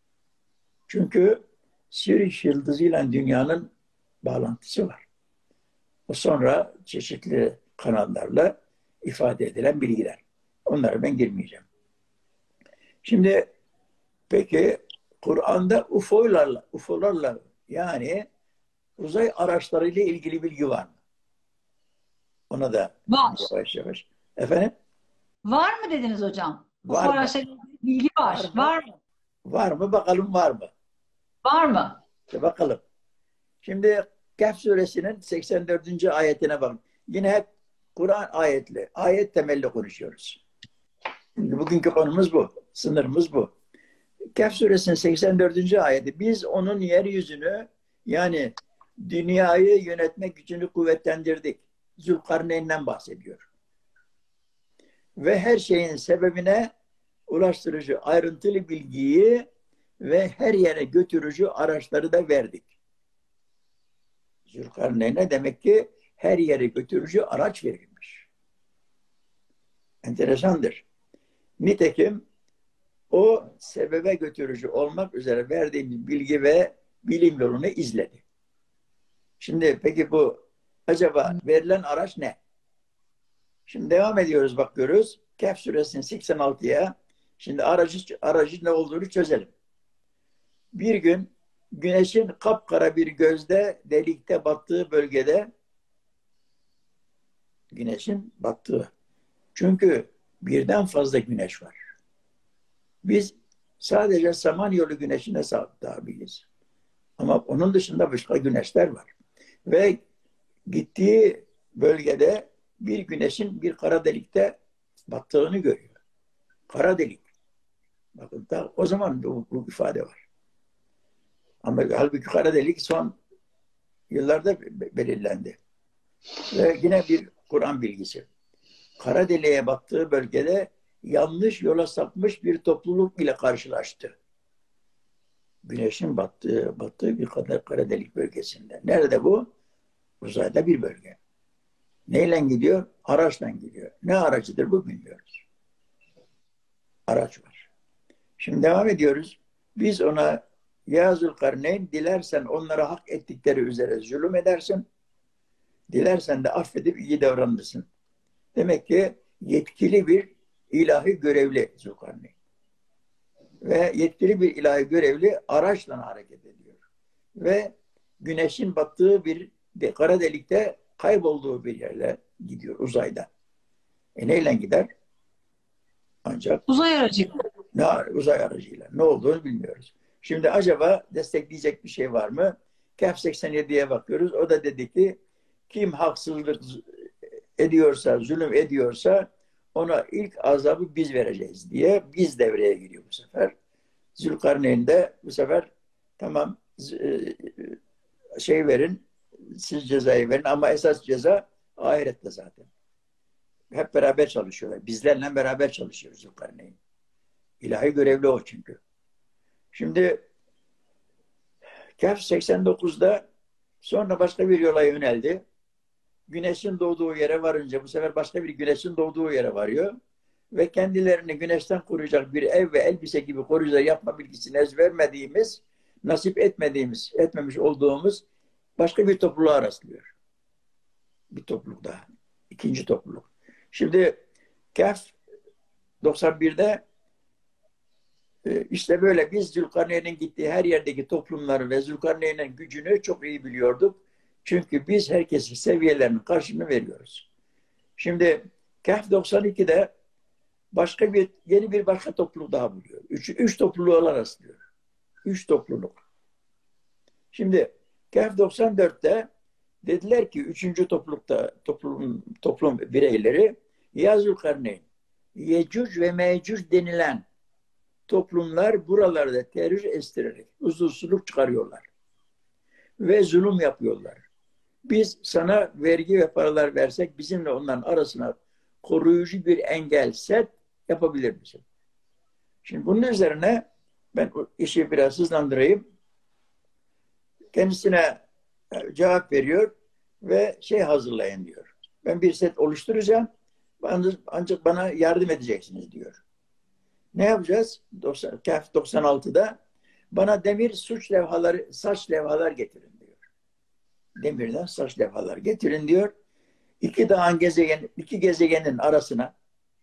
Çünkü Sirius yıldızıyla dünyanın bağlantısı var. O sonra çeşitli kanallarla ifade edilen bilgiler. Onlara ben girmeyeceğim. Şimdi peki Kur'an'da U F O'larla, U F O'larla yani uzay araçlarıyla ilgili bilgi var mı? Ona da var. Yavaş yavaş. Efendim? Var mı dediniz hocam? Var U F O mı? araçlarıyla bilgi var. Var mı? Var mı? Var mı? Bakalım var mı? Var mı? İşte bakalım. Şimdi Kehf suresinin seksen dördüncü ayetine bakın. Yine hep Kur'an ayetli, ayet temelli konuşuyoruz. Şimdi bugünkü konumuz bu. Sınırımız bu. Kehf suresinin seksen dördüncü ayeti. Biz onun yeryüzünü yani dünyayı yönetme gücünü kuvvetlendirdik. Zülkarneyn'den bahsediyor. Ve her şeyin sebebine ulaştırıcı ayrıntılı bilgiyi ve her yere götürücü araçları da verdik. Zülkarneyn'e demek ki her yere götürücü araç verilmiş. Enteresandır. Nitekim o sebebe götürücü olmak üzere verdiğimiz bilgi ve bilim yolunu izledi. Şimdi peki bu acaba verilen araç ne? Şimdi devam ediyoruz bakıyoruz. Kehf suresinin seksen altıya şimdi aracı, aracı ne olduğunu çözelim. Bir gün güneşin kapkara bir gözde delikte battığı bölgede güneşin battığı. Çünkü birden fazla güneş var. Biz sadece Samanyolu güneşine tabiiz. Ama onun dışında başka güneşler var. Ve gittiği bölgede bir güneşin bir kara delikte battığını görüyor. Kara delik. Bakın da o zaman bu, bu ifade var. Ama halbuki kara delik son yıllarda belirlendi. Ve yine bir Kur'an bilgisi. Kara deliğe baktığı bölgede yanlış yola sapmış bir topluluk ile karşılaştı. Güneşin battığı, battığı bir kara delik bölgesinde. Nerede bu? Uzayda bir bölge. Neyle gidiyor? Araçla gidiyor. Ne aracıdır bu bilmiyoruz. Araç var. Şimdi devam ediyoruz. Biz ona ya Zülkarneyn, dilersen onlara hak ettikleri üzere zulüm edersin. Dilersen de affedip iyi davranırsın. Demek ki yetkili bir ilahi görevli Zülkarneyn. Ve yetkili bir ilahi görevli araçla hareket ediyor. Ve güneşin battığı bir de, kara delikte kaybolduğu bir yerle gidiyor uzayda. E neyle gider? Ancak Uzay aracı. ne, uzay aracıyla. Ne olduğunu bilmiyoruz. Şimdi acaba destekleyecek bir şey var mı? Kehf seksen yediye bakıyoruz. O da dedi ki kim haksızlık ediyorsa, zulüm ediyorsa ona ilk azabı biz vereceğiz diye biz devreye giriyor bu sefer. Zülkarneyn de bu sefer tamam şey verin, siz cezayı verin ama esas ceza ahirette zaten. Hep beraber çalışıyorlar. Bizlerle beraber çalışıyoruz Zülkarneyn. İlahi görevli o çünkü. Şimdi Kehf seksen dokuzda sonra başka bir yola yöneldi. Güneşin doğduğu yere varınca bu sefer başka bir güneşin doğduğu yere varıyor. Ve kendilerini güneşten koruyacak bir ev ve elbise gibi koruyucu yapma bilgisini ez vermediğimiz, nasip etmediğimiz, etmemiş olduğumuz başka bir topluluğa rastlıyor. Bir topluluk daha. İkinci topluluk. Şimdi Kehf doksan birde işte böyle biz Zülkarneyn'in gittiği her yerdeki toplumları ve Zülkarneyn'in gücünü çok iyi biliyorduk. Çünkü biz herkesin seviyelerinin karşılığını veriyoruz. Şimdi Kehf doksan ikide başka bir yeni bir başka topluluk daha buluyor. Üç, üç topluluğa rastlıyor. Üç topluluk. Şimdi Kehf doksan dörtte dediler ki üçüncü toplulukta toplum, toplum bireyleri ya Zülkarneyn, Yecüc ve Mecüc denilen toplumlar buralarda terör estirerek huzursuzluk çıkarıyorlar. Ve zulüm yapıyorlar. Biz sana vergi ve paralar versek bizimle onların arasına koruyucu bir engel set yapabilir misin? Şimdi bunun üzerine ben işi biraz hızlandırayım. Kendisine cevap veriyor ve şey hazırlayın diyor. Ben bir set oluşturacağım ancak bana yardım edeceksiniz diyor. Ne yapacağız? Kehf doksan altıda bana demir suç levhaları, saç levhalar getirin diyor. Demirden saç levhalar getirin diyor. İki dağın gezegen, iki gezegenin arasına,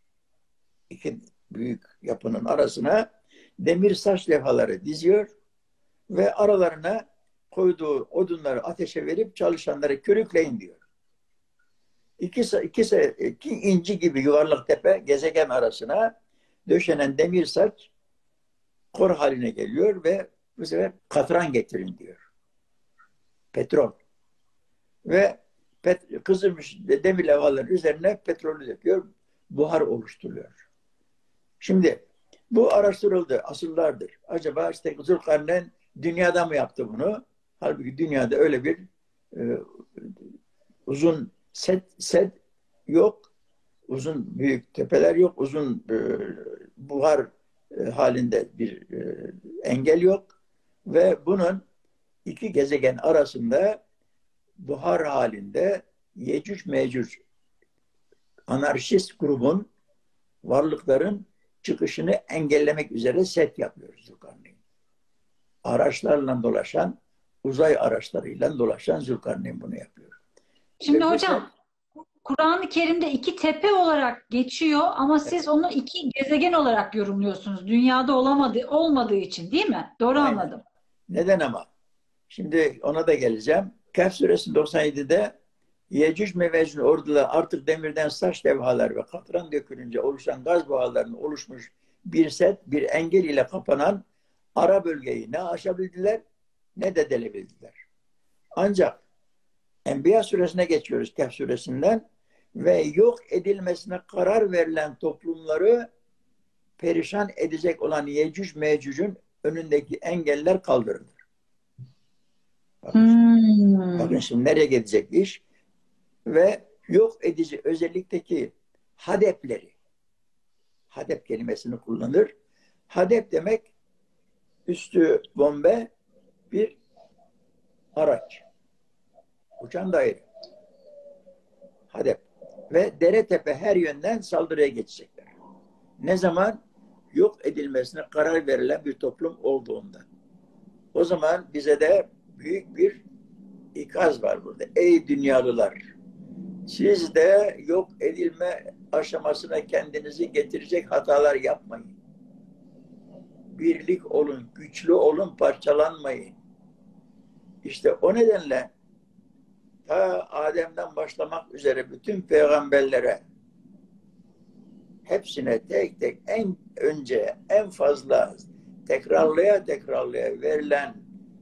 iki büyük yapının arasına demir saç levhaları diziyor ve aralarına koyduğu odunları ateşe verip çalışanları körükleyin diyor. İki, iki, iki inci gibi yuvarlak tepe gezegen arasına döşenen demir saç kor haline geliyor ve bu sefer katran getirin diyor. Petrol. Ve pet, kızılmış demir levhaların üzerine petrolü döküyor. Buhar oluşturuyor. Şimdi bu araştırıldı asırlardır. Acaba işte Zülkarneyn dünyada mı yaptı bunu? Halbuki dünyada öyle bir e, uzun set, set yok. Uzun büyük tepeler yok. Uzun e, buhar e, halinde bir e, engel yok. Ve bunun iki gezegen arasında buhar halinde Yecüc Mecüc anarşist grubun varlıkların çıkışını engellemek üzere set yapıyoruz Zülkarneyn. Araçlarla dolaşan, uzay araçlarıyla dolaşan Zülkarneyn bunu yapıyor. Şimdi hocam Kur'an-ı Kerim'de iki tepe olarak geçiyor ama siz onu iki gezegen olarak yorumluyorsunuz. Dünyada olamadığı, olmadığı için değil mi? Doğru Aynen. anladım. Neden ama? Şimdi ona da geleceğim. Kehf suresi doksan yedide Yecüc ve Mecnun ordular artık demirden saç levhalar ve katran dökülünce oluşan gaz buharlarının oluşmuş bir set, bir engel ile kapanan ara bölgeyi ne aşabildiler ne de delebildiler. Ancak Enbiya suresine geçiyoruz, Kehf suresinden, ve yok edilmesine karar verilen toplumları perişan edecek olan Yecüc Mecüc'ün önündeki engeller kaldırılır. Bakın, Hmm. bakın şimdi nereye gidecek iş? Ve yok edici özellikteki hadepleri, hadep kelimesini kullanır. Hadep demek üstü bombe bir araç. Uçan daire. Hadep. Ve dere tepe her yönden saldırıya geçecekler. Ne zaman? Yok edilmesine karar verilen bir toplum olduğunda. O zaman bize de büyük bir ikaz var burada. Ey dünyalılar! Siz de yok edilme aşamasına kendinizi getirecek hatalar yapmayın. Birlik olun, güçlü olun, parçalanmayın. İşte o nedenle ta Adem'den başlamak üzere bütün peygamberlere, hepsine tek tek en önce, en fazla tekrarlaya tekrarlaya verilen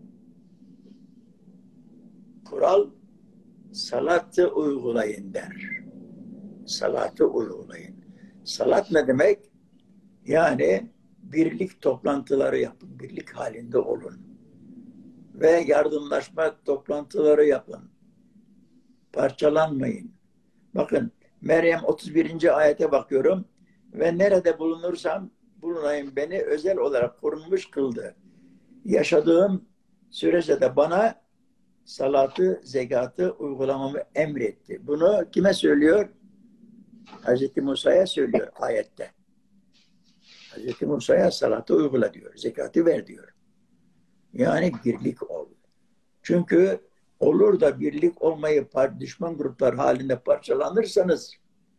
kural salatı uygulayın der. Salatı uygulayın. Salat ne demek? Yani birlik toplantıları yapın. Birlik halinde olun. Ve yardımlaşma toplantıları yapın. Parçalanmayın. Bakın Meryem otuz birinci ayete bakıyorum. Ve nerede bulunursam bulunayım beni özel olarak korunmuş kıldı. Yaşadığım sürece de bana salatı, zekatı uygulamamı emretti. Bunu kime söylüyor? Hazreti Musa'ya söylüyor ayette. Hazreti Musa'ya salatı uygula diyor. Zekatı ver diyor. Yani birlik ol. Çünkü olur da birlik olmayı düşman gruplar halinde parçalanırsanız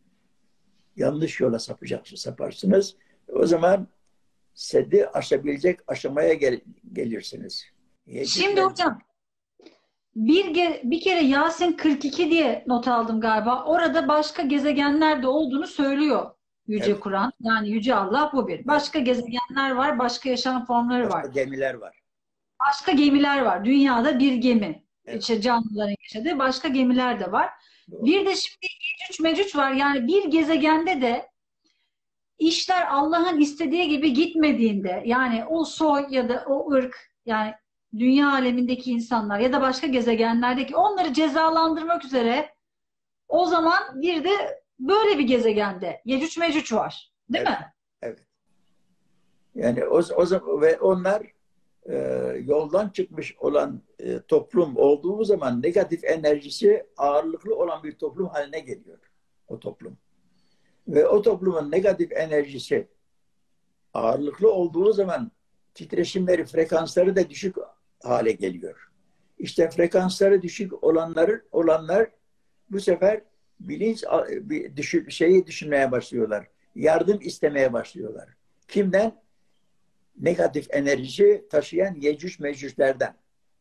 yanlış yola sapacaksınız, saparsınız. O zaman seddi aşabilecek aşamaya gel gelirsiniz. Şimdi hocam bir, ge- bir kere Yasin kırk iki diye not aldım galiba. Orada başka gezegenler de olduğunu söylüyor Yüce Evet. Kur'an. Yani Yüce Allah bu bir. Başka gezegenler var, başka yaşam formları Başka var. gemiler var. Başka gemiler var. Dünyada bir gemi. Evet. İşte canlıların yaşadığı başka gemiler de var. Doğru. Bir de şimdi Yecüc Mecüc var. Yani bir gezegende de işler Allah'ın istediği gibi gitmediğinde, yani o soy ya da o ırk, yani dünya alemindeki insanlar ya da başka gezegenlerdeki onları cezalandırmak üzere o zaman bir de böyle bir gezegende Yecüc Mecüc var. Değil Evet. mi? Evet. Yani o, o zaman ve onlar e, yoldan çıkmış olan e, toplum olduğu zaman negatif enerjisi ağırlıklı olan bir toplum haline geliyor. O toplum. Ve o toplumun negatif enerjisi ağırlıklı olduğu zaman titreşimleri, frekansları da düşük hale geliyor. İşte frekansları düşük olanları olanlar bu sefer bilinç bir düşün, şeyi düşünmeye başlıyorlar. Yardım istemeye başlıyorlar. Kimden? Negatif enerji taşıyan Yecüc Mecüclerden.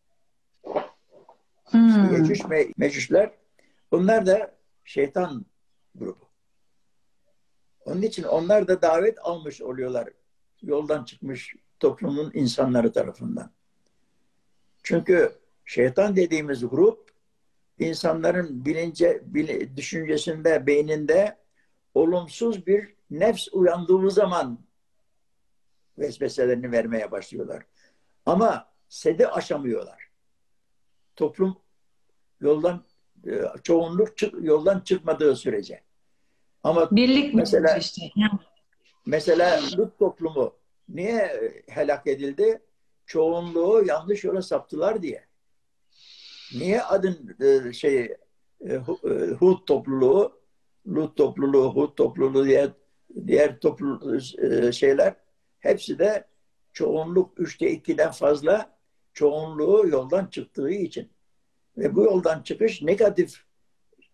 Hmm. İşte Yecüc Mecücler, onlar da şeytan grubu. Onun için onlar da davet almış oluyorlar yoldan çıkmış toplumun insanları tarafından. Çünkü şeytan dediğimiz grup insanların bilince, düşüncesinde, beyninde olumsuz bir nefs uyandığı zaman vesveselerini vermeye başlıyorlar. Ama sedi aşamıyorlar. Toplum yoldan çoğunluk çık, yoldan çıkmadığı sürece. Ama Birlik mesela işte. mesela Lut toplumu niye helak edildi? Çoğunluğu yanlış yola saptılar diye. Niye adın şey Hud topluluğu, Lut topluluğu, Hud topluluğu diğer diğer toplu şeyler hepsi de çoğunluk üçte ikiden fazla çoğunluğu yoldan çıktığı için. Ve bu yoldan çıkış negatif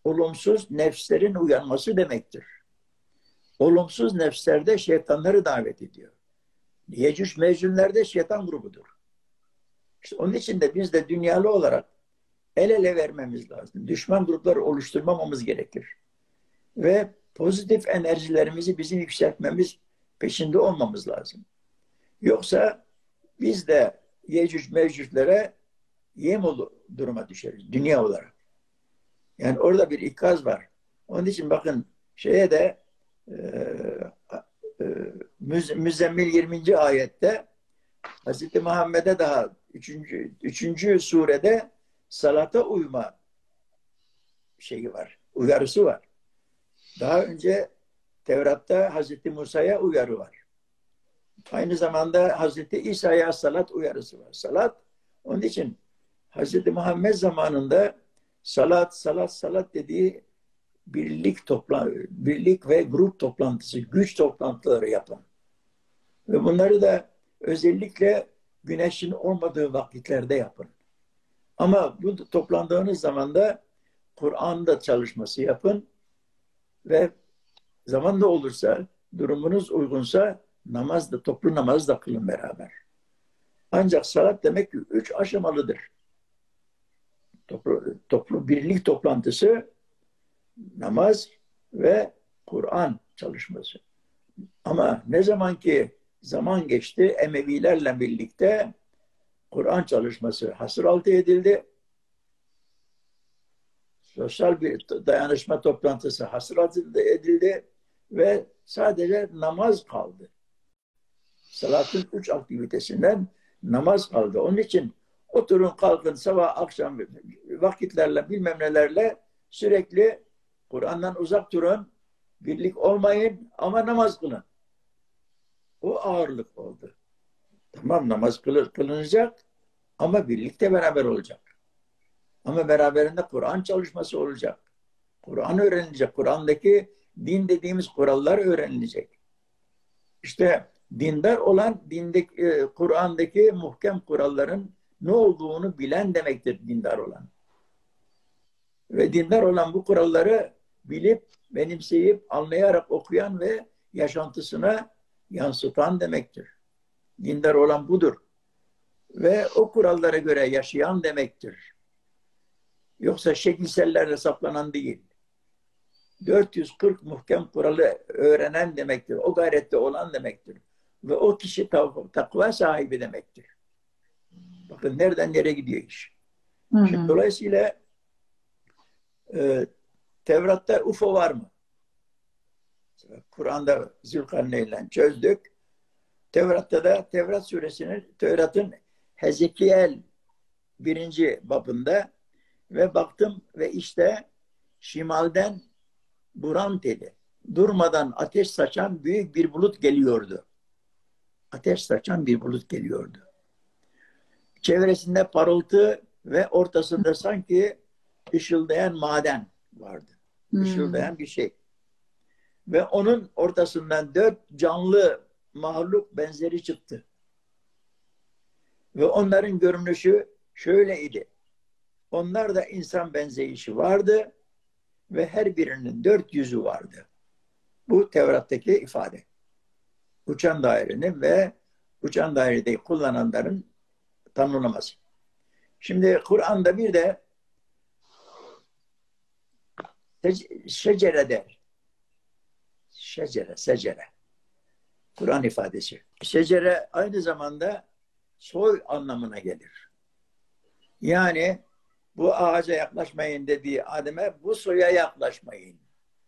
olumsuz nefslerin uyanması demektir. Olumsuz nefsler de şeytanları davet ediyor. Yecüc Mecnunler de şeytan grubudur. İşte onun için de biz de dünyalı olarak el ele vermemiz lazım. Düşman grupları oluşturmamamız gerekir. Ve pozitif enerjilerimizi bizim yükseltmemiz peşinde olmamız lazım. Yoksa biz de Yecüc Mecüc'lere yem duruma düşeriz dünya olarak. Yani orada bir ikaz var. Onun için bakın şeye de e, e, Müzzemmil yirminci ayette Hazreti Muhammed'e daha üçüncü, üçüncü surede salata uyma şeyi var, uyarısı var. Daha önce Tevrat'ta Hazreti Musa'ya uyarı var. Aynı zamanda Hazreti İsa'ya salat uyarısı var. Salat, onun için Hazreti Muhammed zamanında salat, salat, salat dediği birlik toplan, birlik ve grup toplantısı, güç toplantıları yapın. Ve bunları da özellikle güneşin olmadığı vakitlerde yapın. Ama bu toplandığınız zaman da Kur'an'da çalışması yapın ve zaman da olursa, durumunuz uygunsa namaz da, toplu namaz da kılın beraber. Ancak salat demek ki üç aşamalıdır. Toplu, toplu birlik toplantısı, namaz ve Kur'an çalışması. Ama ne zaman ki zaman geçti, Emevilerle birlikte Kur'an çalışması hasır altı edildi. Sosyal bir dayanışma toplantısı hasır altı edildi ve sadece namaz kaldı. Salatın üç aktivitesinden namaz kaldı. Onun için oturun kalkın sabah akşam vakitlerle bilmem nelerle sürekli Kur'an'dan uzak durun, birlik olmayın ama namaz kılın. O ağırlık oldu. Tamam namaz kılınacak ama birlikte beraber olacak. Ama beraberinde Kur'an çalışması olacak. Kur'an öğrenilecek. Kur'an'daki din dediğimiz kurallar öğrenilecek. İşte dindar olan dindeki, Kur'an'daki muhkem kuralların ne olduğunu bilen demektir dindar olan. Ve dindar olan bu kuralları bilip, benimseyip, anlayarak okuyan ve yaşantısına yansıtan demektir. Dindar olan budur. Ve o kurallara göre yaşayan demektir. Yoksa şekilsellerle saplanan değil. dört yüz kırk muhkem kuralı öğrenen demektir. O gayrette olan demektir. Ve o kişi takva sahibi demektir. Bakın nereden nereye gidiyor iş. Hı hı. Şimdi dolayısıyla e, Tevrat'ta U F O var mı? Kur'an'da Zülkarneyn'le çözdük. Tevrat'ta da Tevrat suresinin, Tevrat'ın Hezekiel birinci babında ve baktım ve işte şimalden buran dedi. Durmadan ateş saçan büyük bir bulut geliyordu. Ateş saçan bir bulut geliyordu. Çevresinde parıltı ve ortasında sanki ışıldayan maden vardı. Hmm. Işıldayan bir şey. Ve onun ortasından dört canlı mahluk benzeri çıktı. Ve onların görünüşü şöyleydi. Onlar da insan benzeyişi vardı ve her birinin dört yüzü vardı. Bu Tevrat'taki ifade. Uçan dairenin ve uçan daireyi kullananların tanımlaması. Şimdi Kur'an'da bir de şecere der. Şecere, secere. Kur'an ifadesi. Şecere aynı zamanda soy anlamına gelir. Yani bu ağaca yaklaşmayın dediği Adem'e bu soya yaklaşmayın.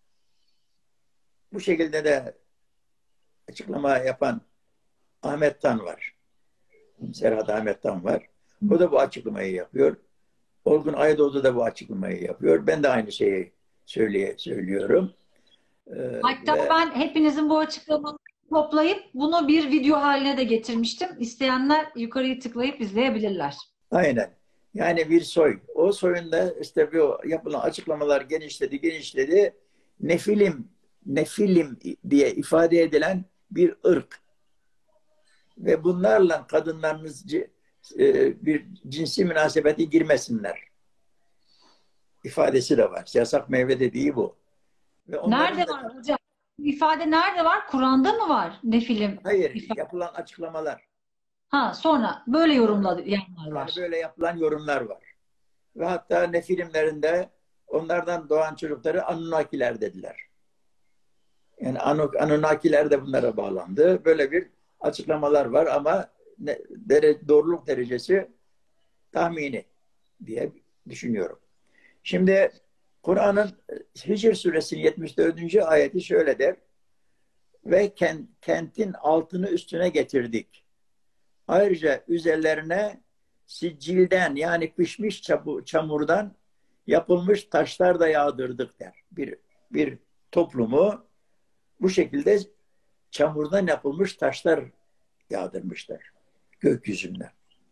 Bu şekilde de açıklama yapan Ahmet Tan var. Serhat Ahmet Tan var. O da bu açıklamayı yapıyor. Olgun Aydoğdu da bu açıklamayı yapıyor. Ben de aynı şeyi söyleye, söylüyorum. Ee, Hatta ve... ben hepinizin bu açıklamaları toplayıp bunu bir video haline de getirmiştim. İsteyenler yukarıyı tıklayıp izleyebilirler. Aynen. Yani bir soy. O soyunda işte bu yapılan açıklamalar genişledi, genişledi. Nefilim, nefilim diye ifade edilen bir ırk. Ve bunlarla kadınlarınız bir cinsi münasebete girmesinler. ifadesi de var. Yasak meyve dediği bu. Ve onların Nerede da var hocam? Bu ifade nerede var? Kur'an'da mı var? Ne film hayır ifade? yapılan açıklamalar. Ha, sonra böyle Sonra yorumlayanlar yani var. böyle yapılan yorumlar var. Ve hatta ne filmlerinde onlardan doğan çocukları Anunnakiler dediler. Yani Anunnakiler de bunlara bağlandı. Böyle bir açıklamalar var ama ne, dere, doğruluk derecesi tahmini diye düşünüyorum. Şimdi Kur'an'ın Hicr suresinin yetmiş dördüncü ayeti şöyle der. Ve kentin altını üstüne getirdik. Ayrıca üzerlerine siccilden yani pişmiş çamurdan yapılmış taşlar da yağdırdık der. Bir, bir toplumu bu şekilde çamurdan yapılmış taşlar yağdırmışlar gökyüzünden.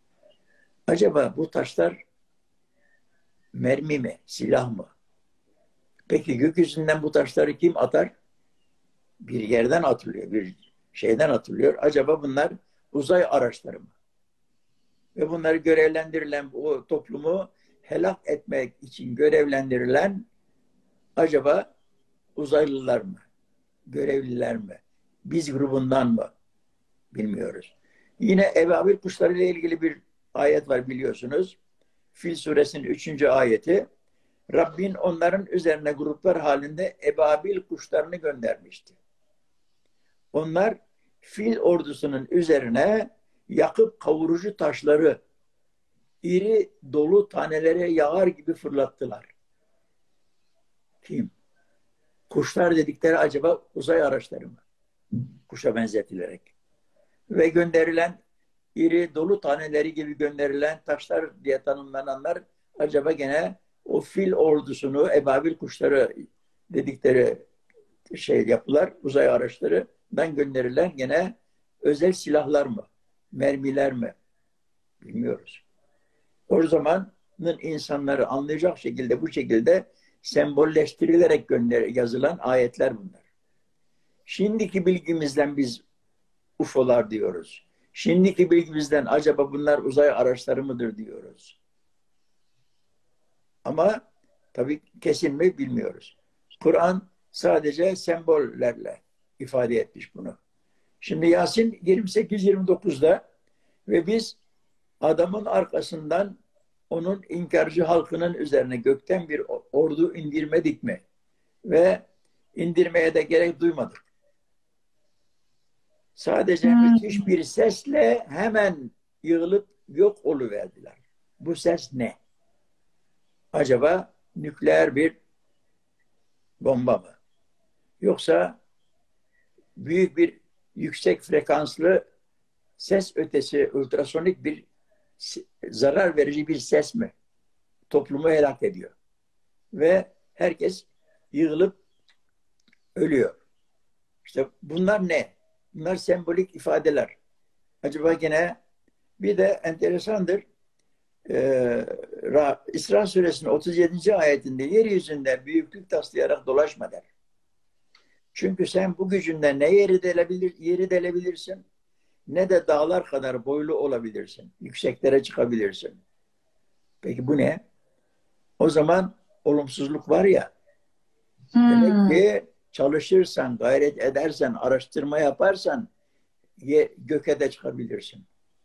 Acaba bu taşlar mermi mi, silah mı? Peki gökyüzünden bu taşları kim atar? Bir yerden atılıyor, bir şeyden atılıyor. Acaba bunlar uzay araçları mı? Ve bunları görevlendirilen o toplumu helak etmek için görevlendirilen acaba uzaylılar mı? Görevliler mi? Biz grubundan mı? Bilmiyoruz. Yine ebabil kuşları ile ilgili bir ayet var biliyorsunuz. Fil suresinin üçüncü ayeti. Rabbin onların üzerine gruplar halinde ebabil kuşlarını göndermişti. Onlar fil ordusunun üzerine yakıp kavurucu taşları iri dolu tanelere yağar gibi fırlattılar. Kim? Kuşlar dedikleri acaba uzay araçları mı? Kuşa benzetilerek. Ve gönderilen iri dolu taneleri gibi gönderilen taşlar diye tanımlananlar acaba gene o fil ordusunu, ebabil kuşları dedikleri şey yapılar, uzay araçlarından gönderilen gene özel silahlar mı? Mermiler mi? Bilmiyoruz. O zamanın insanları anlayacak şekilde bu şekilde sembolleştirilerek gönder yazılan ayetler bunlar. Şimdiki bilgimizden biz U F O'lar diyoruz. Şimdiki bilgimizden acaba bunlar uzay araçları mıdır diyoruz. Ama tabii kesin mi bilmiyoruz. Kur'an sadece sembollerle ifade etmiş bunu. Şimdi Yasin yirmi sekiz yirmi dokuzda ve biz adamın arkasından onun inkarcı halkının üzerine gökten bir ordu indirmedik mi? Ve indirmeye de gerek duymadık. Sadece Hmm. müthiş bir sesle hemen yığılıp yok oluverdiler. Bu ses ne? Acaba nükleer bir bomba mı? Yoksa büyük bir yüksek frekanslı ses ötesi ultrasonik bir zarar verici bir ses mi? Toplumu helak ediyor. Ve herkes yığılıp ölüyor. İşte bunlar ne? Bunlar sembolik ifadeler. Acaba gene bir de enteresandır. Ee, İsra suresinin otuz yedinci ayetinde yeryüzünde büyüklük taslayarak dolaşma der. Çünkü sen bu gücünde ne yeri delebilir, yeri delebilirsin ne de dağlar kadar boylu olabilirsin. Yükseklere çıkabilirsin. Peki bu ne? O zaman olumsuzluk var ya. Hmm. Demek ki çalışırsan, gayret edersen, araştırma yaparsan göke de çıkabilirsin.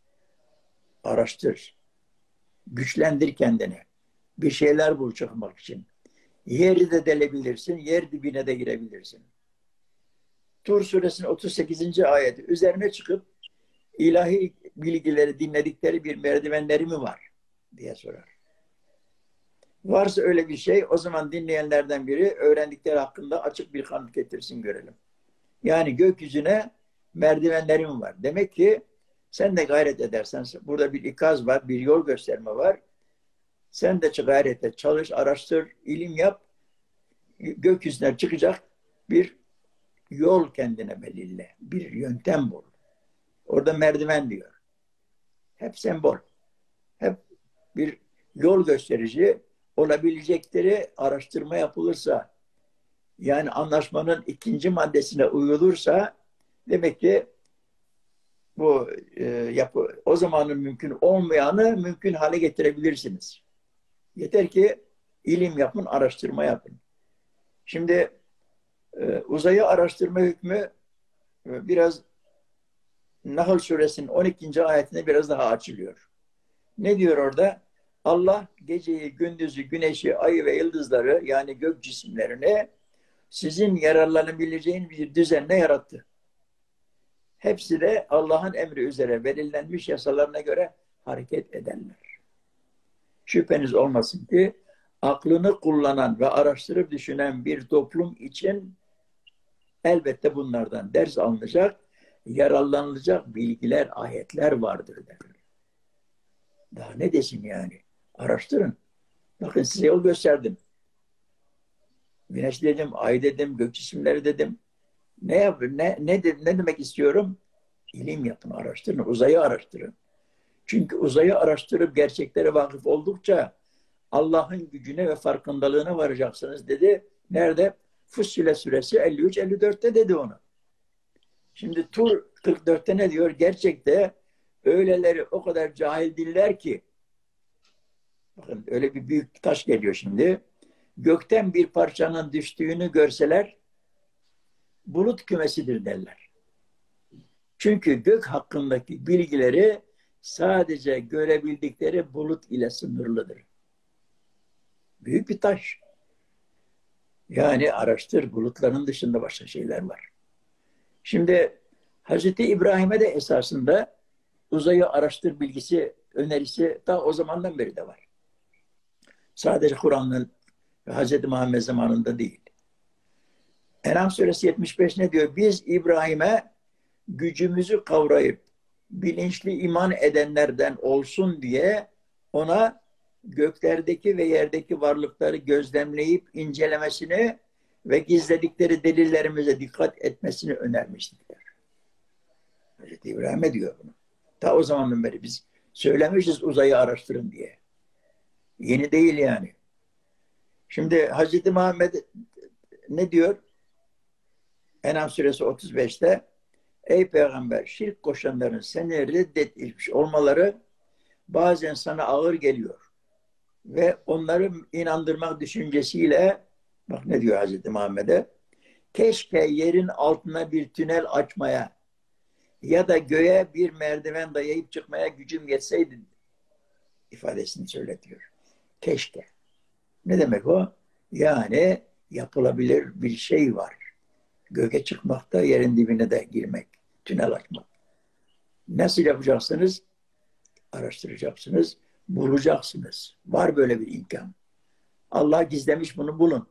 Araştır. Güçlendir kendini. Bir şeyler bul çıkmak için. Yeri de delebilirsin, yer dibine de girebilirsin. Tur suresinin otuz sekizinci ayeti üzerine çıkıp ilahi bilgileri dinledikleri bir merdivenleri mi var diye sorar. Varsa öyle bir şey o zaman dinleyenlerden biri öğrendikleri hakkında açık bir kanıt getirsin görelim. Yani gökyüzüne merdivenleri mi var? Demek ki sen de gayret edersen burada bir ikaz var, bir yol gösterme var. Sen de gayret et, çalış, araştır, ilim yap. Gökyüzüne çıkacak bir yol kendine belirle. Bir yöntem bul. Orada merdiven diyor. Hep sembol. Hep bir yol gösterici olabilecekleri araştırma yapılırsa, yani anlaşmanın ikinci maddesine uyulursa demek ki bu e, yapı o zamanın mümkün olmayanı mümkün hale getirebilirsiniz. Yeter ki İlim yapın, araştırma yapın. Şimdi e, uzayı araştırma hükmü e, biraz Nahl suresinin on ikinci ayetinde biraz daha açılıyor. Ne diyor orada? Allah geceyi, gündüzü, güneşi, ayı ve yıldızları yani gök cisimlerini sizin yararlanabileceğiniz bir düzenle yarattı. Hepsi de Allah'ın emri üzere belirlenmiş yasalarına göre hareket ederler. Şüpheniz olmasın ki aklını kullanan ve araştırıp düşünen bir toplum için elbette bunlardan ders alınacak, yararlanılacak bilgiler, ayetler vardır der. Daha ne desin yani? Araştırın. Bakın size yol gösterdim. Güneş dedim, ay dedim, gök cisimleri dedim. Ne yap ne ne, de, ne demek istiyorum? İlim yapın, araştırın, uzayı araştırın. Çünkü uzayı araştırıp gerçeklere vakıf oldukça Allah'ın gücüne ve farkındalığına varacaksınız dedi. Nerede? Fussile suresi elli üç elli dörtte dedi onu. Şimdi Tur kırk dörtte ne diyor? Gerçekte öyleleri o kadar cahil diller ki, bakın öyle bir büyük taş geliyor şimdi. Gökten bir parçanın düştüğünü görseler bulut kümesidir derler. Çünkü gök hakkındaki bilgileri sadece görebildikleri bulut ile sınırlıdır. Büyük bir taş. Yani araştır, bulutların dışında başka şeyler var. Şimdi Hazreti İbrahim'e de esasında uzayı araştır bilgisi, önerisi ta o zamandan beri de var. Sadece Kur'an'ın ve Hazreti Muhammed zamanında değil. En'am suresi yetmiş beş ne diyor? Biz İbrahim'e gücümüzü kavrayıp bilinçli iman edenlerden olsun diye ona göklerdeki ve yerdeki varlıkları gözlemleyip incelemesini ve gizledikleri delillerimize dikkat etmesini önermiştik der. Hazreti İbrahim'e diyor bunu. Ta o zamandan beri biz söylemişiz uzayı araştırın diye. Yeni değil yani. Şimdi Hazreti Muhammed ne diyor? En'am suresi otuz beşte ey peygamber, şirk koşanların seni reddetmiş olmaları bazen sana ağır geliyor. Ve onları inandırmak düşüncesiyle, bak ne diyor Hazreti Muhammed'e, keşke yerin altına bir tünel açmaya ya da göğe bir merdiven dayayıp çıkmaya gücüm yetseydi ifadesini söyletiyor. Keşke. Ne demek o? Yani yapılabilir bir şey var. Göğe çıkmakta, yerin dibine de girmek, tünel açmak. Nasıl yapacaksınız? Araştıracaksınız, bulacaksınız. Var böyle bir imkan. Allah gizlemiş, bunu bulun.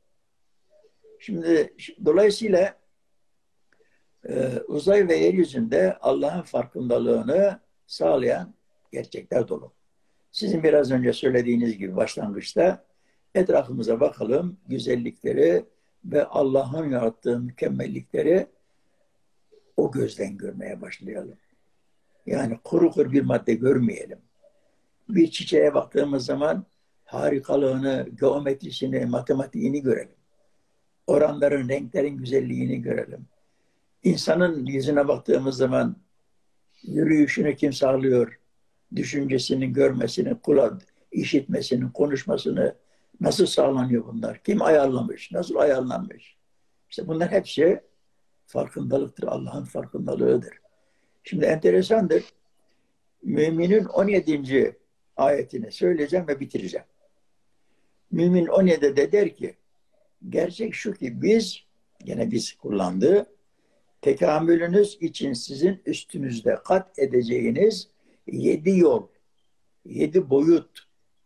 Şimdi dolayısıyla e, uzay ve yeryüzünde Allah'ın farkındalığını sağlayan gerçekler dolu. Sizin biraz önce söylediğiniz gibi başlangıçta etrafımıza bakalım, güzellikleri ve Allah'ın yarattığı mükemmellikleri o gözden görmeye başlayalım. Yani kuru kuru bir madde görmeyelim. Bir çiçeğe baktığımız zaman harikalığını, geometrisini, matematiğini görelim. Oranların, renklerin güzelliğini görelim. İnsanın yüzüne baktığımız zaman yürüyüşünü kim sağlıyor, düşüncesini, görmesini, kulak, işitmesini, konuşmasını nasıl sağlanıyor bunlar? Kim ayarlamış, nasıl ayarlanmış? İşte bunlar hepsi farkındalıktır, Allah'ın farkındalığıdır. Şimdi enteresandır. Mümin'in on yedinci ayetini söyleyeceğim ve bitireceğim. Mümin on yedide der ki, gerçek şu ki biz, gene biz kullandığı, tekamülünüz için sizin üstünüzde kat edeceğiniz yedi yol, yedi boyut,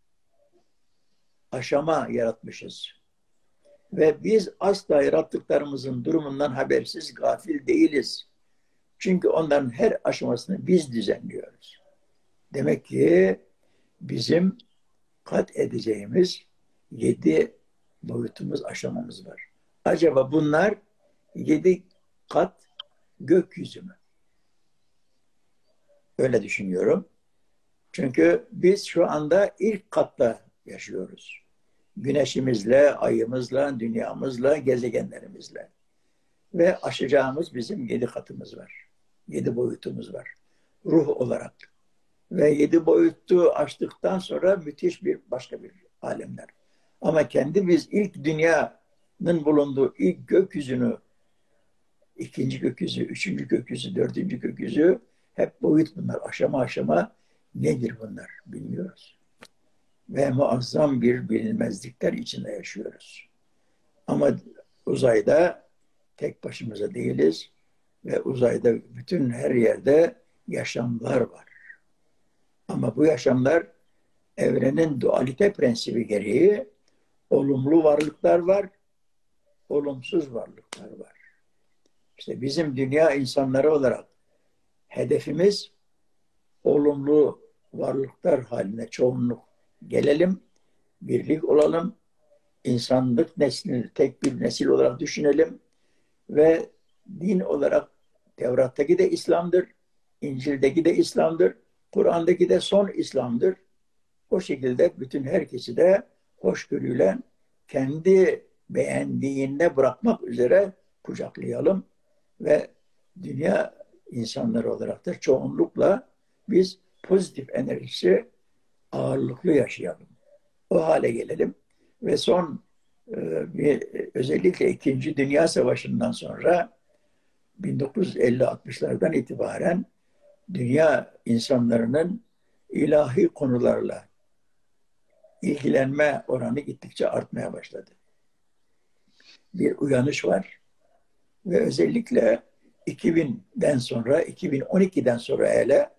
aşama yaratmışız. Ve biz asla yarattıklarımızın durumundan habersiz, gafil değiliz. Çünkü onların her aşamasını biz düzenliyoruz. Demek ki bizim kat edeceğimiz yedi boyutumuz, aşamamız var. Acaba bunlar yedi kat gökyüzü mü? Öyle düşünüyorum. Çünkü biz şu anda ilk katta yaşıyoruz. Güneşimizle, ayımızla, dünyamızla, gezegenlerimizle. Ve aşacağımız bizim yedi katımız var. Yedi boyutumuz var. Ruh olarak. Ve yedi boyutu aştıktan sonra müthiş bir başka bir alemler. Ama kendi biz ilk dünyanın bulunduğu ilk gökyüzünü, ikinci gökyüzü, üçüncü gökyüzü, dördüncü gökyüzü hep boyut bunlar. Aşama aşama nedir bunlar bilmiyoruz. Ve muazzam bir bilinmezlikler içinde yaşıyoruz. Ama uzayda tek başımıza değiliz ve uzayda bütün her yerde yaşamlar var. Ama bu yaşamlar evrenin dualite prensibi gereği olumlu varlıklar var, olumsuz varlıklar var. İşte bizim dünya insanları olarak hedefimiz olumlu varlıklar haline çoğunluk gelelim, birlik olalım, insanlık neslini tek bir nesil olarak düşünelim ve din olarak Tevrat'taki de İslam'dır, İncil'deki de İslam'dır, Kur'an'daki de son İslam'dır. O şekilde bütün herkesi de hoşgörüyle kendi beğendiğine bırakmak üzere kucaklayalım ve dünya insanları olarak da çoğunlukla biz pozitif enerjisi ağırlıklı yaşayalım. O hale gelelim ve son e, bir, özellikle İkinci Dünya Savaşı'ndan sonra bin dokuz yüz elli altmışlardan itibaren dünya insanlarının ilahi konularla ilgilenme oranı gittikçe artmaya başladı. Bir uyanış var ve özellikle iki binden sonra, iki bin on ikiden sonra hele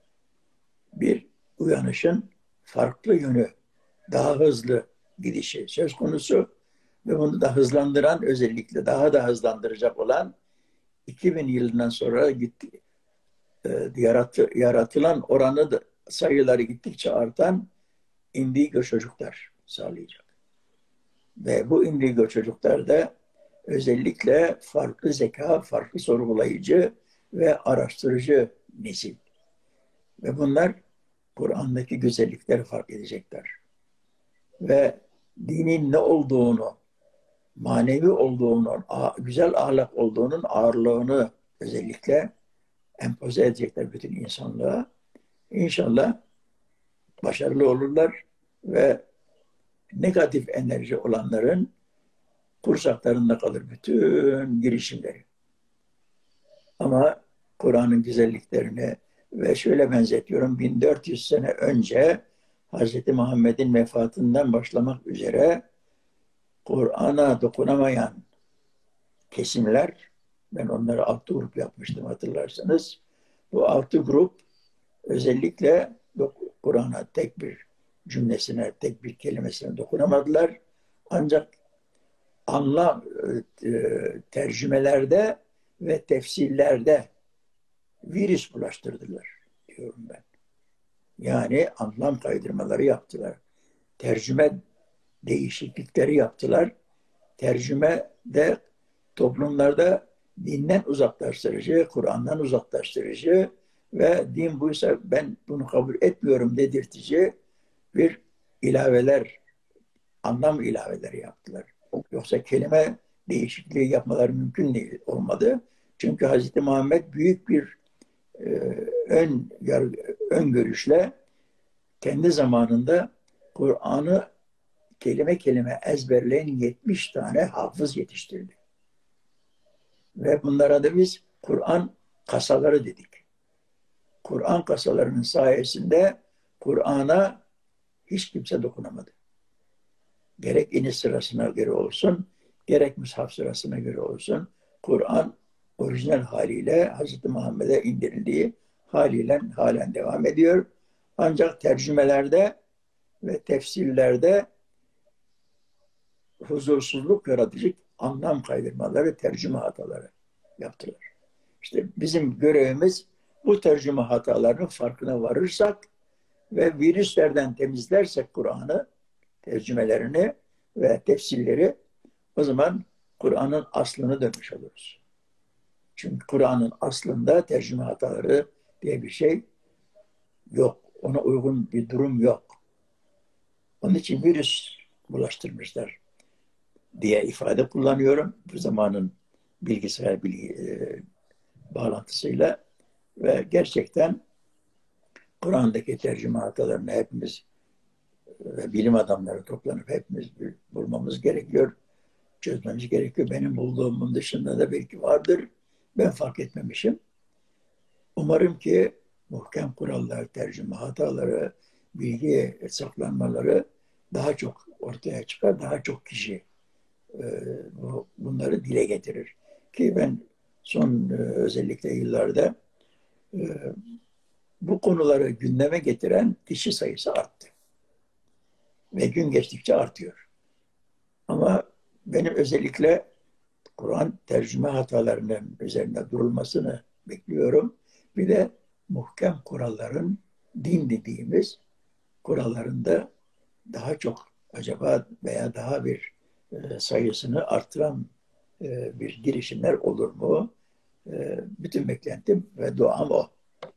bir uyanışın farklı yönü, daha hızlı gidişi söz konusu ve bunu da hızlandıran, özellikle daha da hızlandıracak olan iki bin yılından sonra gitti, e, yaratı, yaratılan oranı da, sayıları gittikçe artan indigo çocuklar sağlayacak. Ve bu indigo çocuklar da özellikle farklı zeka, farklı sorgulayıcı ve araştırıcı nesil. Ve bunlar Kur'an'daki güzellikleri fark edecekler. Ve dinin ne olduğunu, manevi olduğunu, güzel ahlak olduğunun ağırlığını özellikle empoze edecekler bütün insanlığa. İnşallah başarılı olurlar ve negatif enerji olanların kursaklarında kalır bütün girişimleri. Ama Kur'an'ın güzelliklerini ve şöyle benzetiyorum, bin dört yüz sene önce Hz. Muhammed'in vefatından başlamak üzere Kur'an'a dokunamayan kesimler, ben onları altı grup yapmıştım hatırlarsanız, bu altı grup özellikle Kur'an'a tek bir cümlesine, tek bir kelimesine dokunamadılar. Ancak anlam e, tercümelerde ve tefsirlerde virüs bulaştırdılar diyorum ben. Yani anlam kaydırmaları yaptılar. Tercüme değişiklikleri yaptılar. Tercüme de toplumlarda dinden uzaklaştırıcı, Kur'an'dan uzaklaştırıcı ve din buysa ben bunu kabul etmiyorum dedirtici bir ilaveler, anlam ilaveleri yaptılar. Yoksa kelime değişikliği yapmaları mümkün değil, olmadı. Çünkü Hz. Muhammed büyük bir e, ön, ön görüşle kendi zamanında Kur'an'ı kelime kelime ezberleyen yetmiş tane hafız yetiştirdi. Ve bunlara da biz Kur'an kasaları dedik. Kur'an kasalarının sayesinde Kur'an'a hiç kimse dokunamadı. Gerek iniş sırasına göre olsun, gerek mushaf sırasına göre olsun, Kur'an orijinal haliyle Hz. Muhammed'e indirildiği haliyle halen devam ediyor. Ancak tercümelerde ve tefsirlerde huzursuzluk yaratıcı anlam kaydırmaları, tercüme hataları yaptılar. İşte bizim görevimiz bu tercüme hatalarının farkına varırsak ve virüslerden temizlersek Kur'an'ı, tercümelerini ve tefsirleri, o zaman Kur'an'ın aslını dönmüş oluruz. Çünkü Kur'an'ın aslında tercüme hataları diye bir şey yok. Ona uygun bir durum yok. Onun için virüs bulaştırmışlar diye ifade kullanıyorum. Bu zamanın bilgisayar bilgi, e, bağlantısıyla ve gerçekten Kur'an'daki tercüme hatalarını hepimiz ve bilim adamları toplanıp hepimiz bulmamız gerekiyor. Çözmemiz gerekiyor. Benim bulduğumun dışında da belki vardır. Ben fark etmemişim. Umarım ki muhkem kurallar, tercüme hataları, bilgi saklanmaları daha çok ortaya çıkar, daha çok kişi e, bu, bunları dile getirir. Ki ben son e, özellikle yıllarda e, bu konuları gündeme getiren kişi sayısı arttı. Ve gün geçtikçe artıyor. Ama benim özellikle Kur'an tercüme hatalarının üzerinde durulmasını bekliyorum. Bir de muhkem kuralların, din dediğimiz kurallarında daha çok acaba veya daha bir e, sayısını artıran e, bir girişimler olur mu? E, bütün beklentim ve duam o.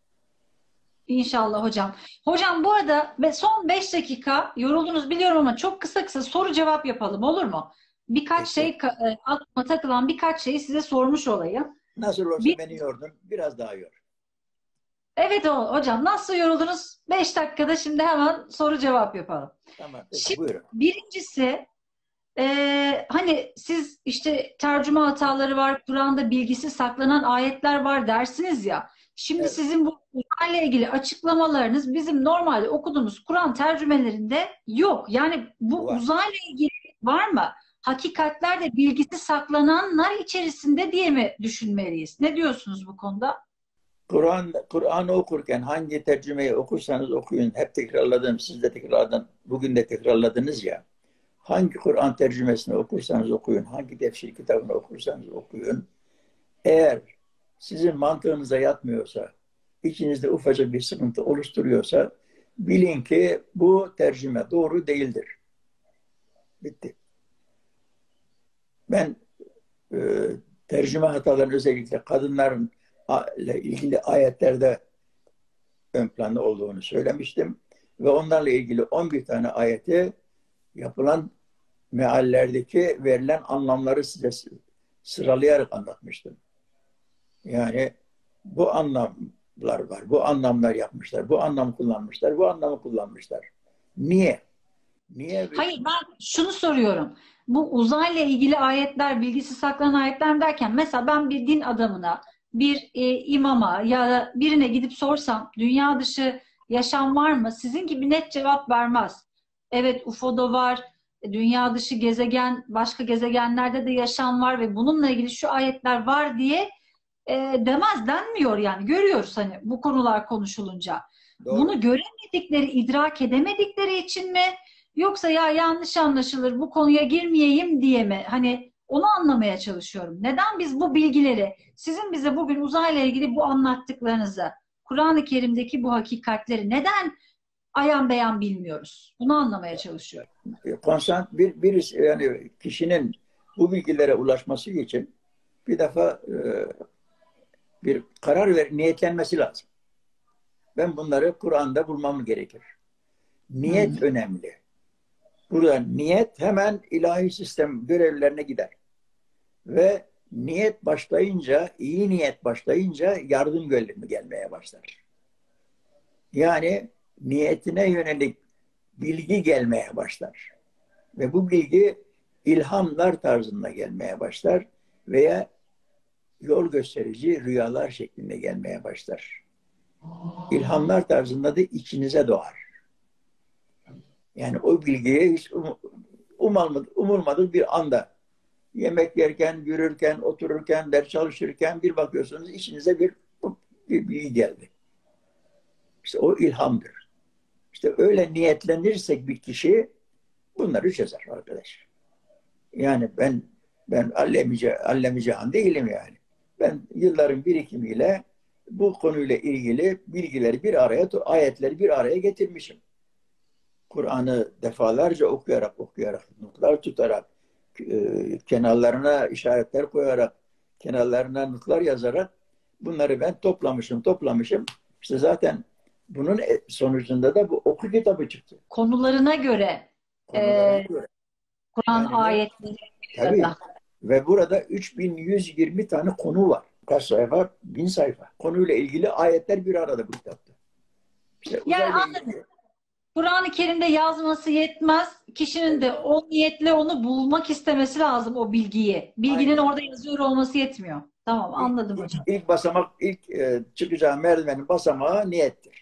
İnşallah hocam. Hocam bu arada ve son beş dakika yoruldunuz biliyorum ama çok kısa kısa soru cevap yapalım olur mu? Birkaç Peki. şey ka- e, aklıma takılan birkaç şeyi size sormuş olayım. Nasıl olsa Bir, beni yordun, biraz daha yor. evet o- hocam nasıl yoruldunuz? Beş dakikada şimdi hemen soru cevap yapalım. Tamam, peki Şimdi buyurun. birincisi Ee, hani siz işte tercüme hataları var, Kur'an'da bilgisi saklanan ayetler var dersiniz ya. Şimdi Evet, sizin bu Kur'an'la ilgili açıklamalarınız bizim normalde okuduğumuz Kur'an tercümelerinde yok. Yani bu var. uzayla ilgili var mı? Hakikatlerde bilgisi saklananlar içerisinde diye mi düşünmeliyiz? Ne diyorsunuz bu konuda? Kur'an Kur'an'ı okurken hangi tercümeyi okursanız okuyun, hep tekrarladım, siz de tekrarladın, bugün de tekrarladınız ya. Hangi Kur'an tercümesini okursanız okuyun, hangi tefsir kitabını okursanız okuyun. Eğer sizin mantığınıza yatmıyorsa, içinizde ufacık bir sıkıntı oluşturuyorsa, bilin ki bu tercüme doğru değildir. Bitti. Ben e, tercüme hatalarının özellikle kadınların ile ilgili ayetlerde ön planda olduğunu söylemiştim. Ve onlarla ilgili on bir tane ayeti yapılan meallerdeki verilen anlamları size sıralayarak anlatmıştım. Yani bu anlamlar var, bu anlamlar yapmışlar, bu anlam kullanmışlar, bu anlamı kullanmışlar. Niye? Niye? Hayır, ben şunu soruyorum. Bu uzayla ilgili ayetler, bilgisi saklanan ayetler derken mesela ben bir din adamına, bir e, imama ya da birine gidip sorsam dünya dışı yaşam var mı? Sizin gibi net cevap vermez. Evet U F O'da var, e, dünya dışı gezegen, başka gezegenlerde de yaşam var ve bununla ilgili şu ayetler var diye e, demez denmiyor yani. Görüyoruz hani bu konular konuşulunca. Doğru. Bunu göremedikleri, idrak edemedikleri için mi? Yoksa ya yanlış anlaşılır bu konuya girmeyeyim diye mi? Hani onu anlamaya çalışıyorum. Neden biz bu bilgileri, sizin bize bugün uzayla ilgili bu anlattıklarınızı, Kur'an-ı Kerim'deki bu hakikatleri neden ayan beyan bilmiyoruz? Bunu anlamaya çalışıyorum. Konsant bir birisi yani kişinin bu bilgilere ulaşması için bir defa e, bir karar ver, niyetlenmesi lazım. Ben bunları Kur'an'da bulmam gerekir. Hmm. Niyet önemli. Burada niyet hemen ilahi sistem görevlerine gider. Ve niyet başlayınca, iyi niyet başlayınca yardım gelmeye başlar. Yani niyetine yönelik bilgi gelmeye başlar. Ve bu bilgi ilhamlar tarzında gelmeye başlar veya yol gösterici rüyalar şeklinde gelmeye başlar. İlhamlar tarzında da içinize doğar. Yani o bilgiye hiç um, umulmadık, umulmadık bir anda yemek yerken, yürürken, otururken, ders çalışırken bir bakıyorsunuz içinize bir, bir bilgi geldi. İşte o ilhamdır. İşte öyle niyetlenirsek bir kişi bunları çözer arkadaş. Yani ben ben allemice, allemicehan değilim yani. Ben yılların birikimiyle bu konuyla ilgili bilgileri bir araya, ayetleri bir araya getirmişim. Kur'an'ı defalarca okuyarak, okuyarak, notlar tutarak, e, kenarlarına işaretler koyarak, kenarlarına notlar yazarak bunları ben toplamışım, toplamışım. İşte zaten bunun sonucunda da bu oku kitabı çıktı. Konularına göre Konularına e, göre. Kur'an Yani ne? ayetleri ya Tabii. da Ve burada üç bin yüz yirmi tane konu var. Kaç sayfa? Bin sayfa. Konuyla ilgili ayetler bir arada bu kitapta. İşte yani uzayla anladım. ilgili. Kur'an-ı Kerim'de yazması yetmez. Kişinin de o niyetle onu bulmak istemesi lazım, o bilgiyi. Bilginin Aynen. orada yazıyor olması yetmiyor. Tamam, İlk, anladım ilk, hocam. ilk basamak, ilk e, çıkacağı merdivenin basamağı niyettir.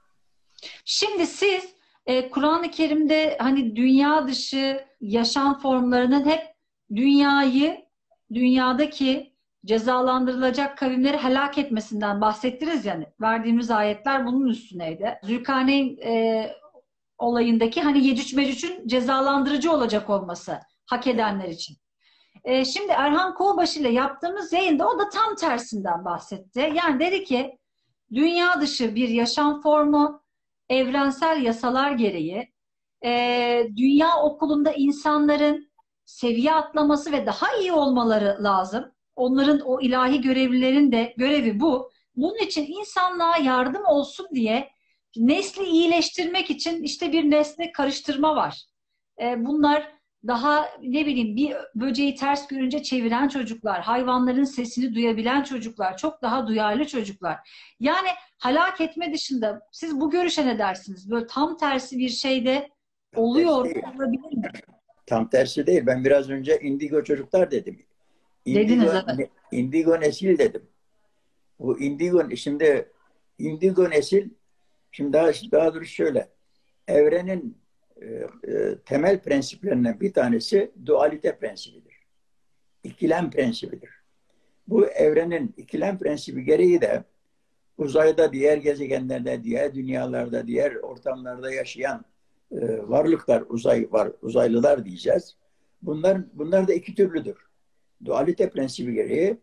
Şimdi siz e, Kur'an-ı Kerim'de hani dünya dışı yaşam formlarının hep dünyayı, dünyadaki cezalandırılacak kavimleri helak etmesinden bahsettiniz yani. Verdiğimiz ayetler bunun üstüneydi. Zülkarneyn e, olayındaki hani Yecüc Mecüc'ün cezalandırıcı olacak olması hak Evet. edenler için. E, şimdi Erhan Kolbaşı ile yaptığımız yayında o da tam tersinden bahsetti. Yani dedi ki dünya dışı bir yaşam formu, evrensel yasalar gereği e, dünya okulunda insanların seviye atlaması ve daha iyi olmaları lazım. Onların, o ilahi görevlilerin de görevi bu. Bunun için insanlığa yardım olsun diye nesli iyileştirmek için işte bir nesne karıştırma var. E, bunlar daha ne bileyim bir böceği ters görünce çeviren çocuklar, hayvanların sesini duyabilen çocuklar, çok daha duyarlı çocuklar. Yani helak etme dışında siz bu görüşe ne dersiniz? Böyle tam tersi bir şey de Tam tersi oluyor, değil. olabilir mi? Tam tersi değil. Ben biraz önce indigo çocuklar dedim. Dediniz, Indigo, evet. indigo nesil dedim. Bu indigo, şimdi indigo nesil, şimdi daha, daha doğrusu şöyle. Evrenin e, e, temel prensiplerinden bir tanesi dualite prensibidir. İkilem prensibidir. Bu evrenin ikilem prensibi gereği de uzayda, diğer gezegenlerde, diğer dünyalarda, diğer ortamlarda yaşayan e, varlıklar, uzay var, uzaylılar diyeceğiz. Bunlar bunlar da iki türlüdür. Dualite prensibi gereği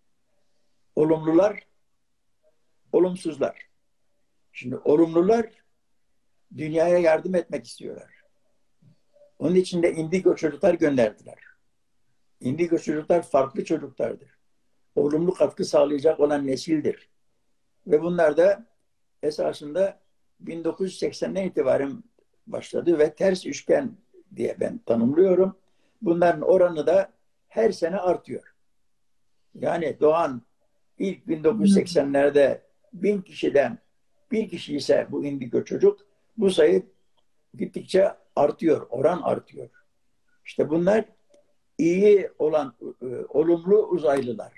olumlular, olumsuzlar. Şimdi olumlular dünyaya yardım etmek istiyorlar. Onun için de indigo çocuklar gönderdiler. Indigo çocuklar farklı çocuklardır. Olumlu katkı sağlayacak olan nesildir. Ve bunlar da esasında bin dokuz yüz seksenden itibaren başladı ve ters üçgen diye ben tanımlıyorum. Bunların oranı da her sene artıyor. Yani doğan ilk bin dokuz yüz seksenlerde bin kişiden bir kişi ise bu indigo çocuk, bu sayı gittikçe artıyor, oran artıyor. İşte bunlar iyi olan, e, olumlu uzaylılar.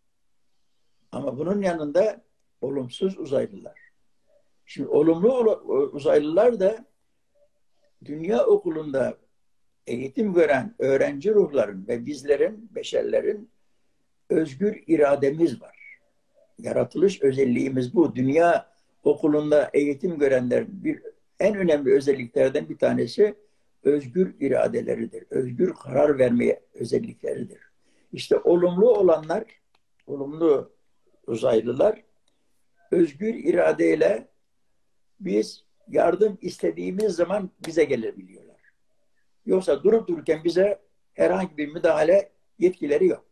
Ama bunun yanında olumsuz uzaylılar. Şimdi olumlu uzaylılar da dünya okulunda eğitim gören öğrenci ruhların ve bizlerin, beşerlerin özgür irademiz var. Yaratılış özelliğimiz bu. Dünya okulunda eğitim görenlerin bir en önemli özelliklerden bir tanesi özgür iradeleridir. Özgür karar vermeye özellikleridir. İşte olumlu olanlar, olumlu uzaylılar özgür iradeyle biz yardım istediğimiz zaman bize gelebiliyorlar. Yoksa durup dururken bize herhangi bir müdahale yetkileri yok.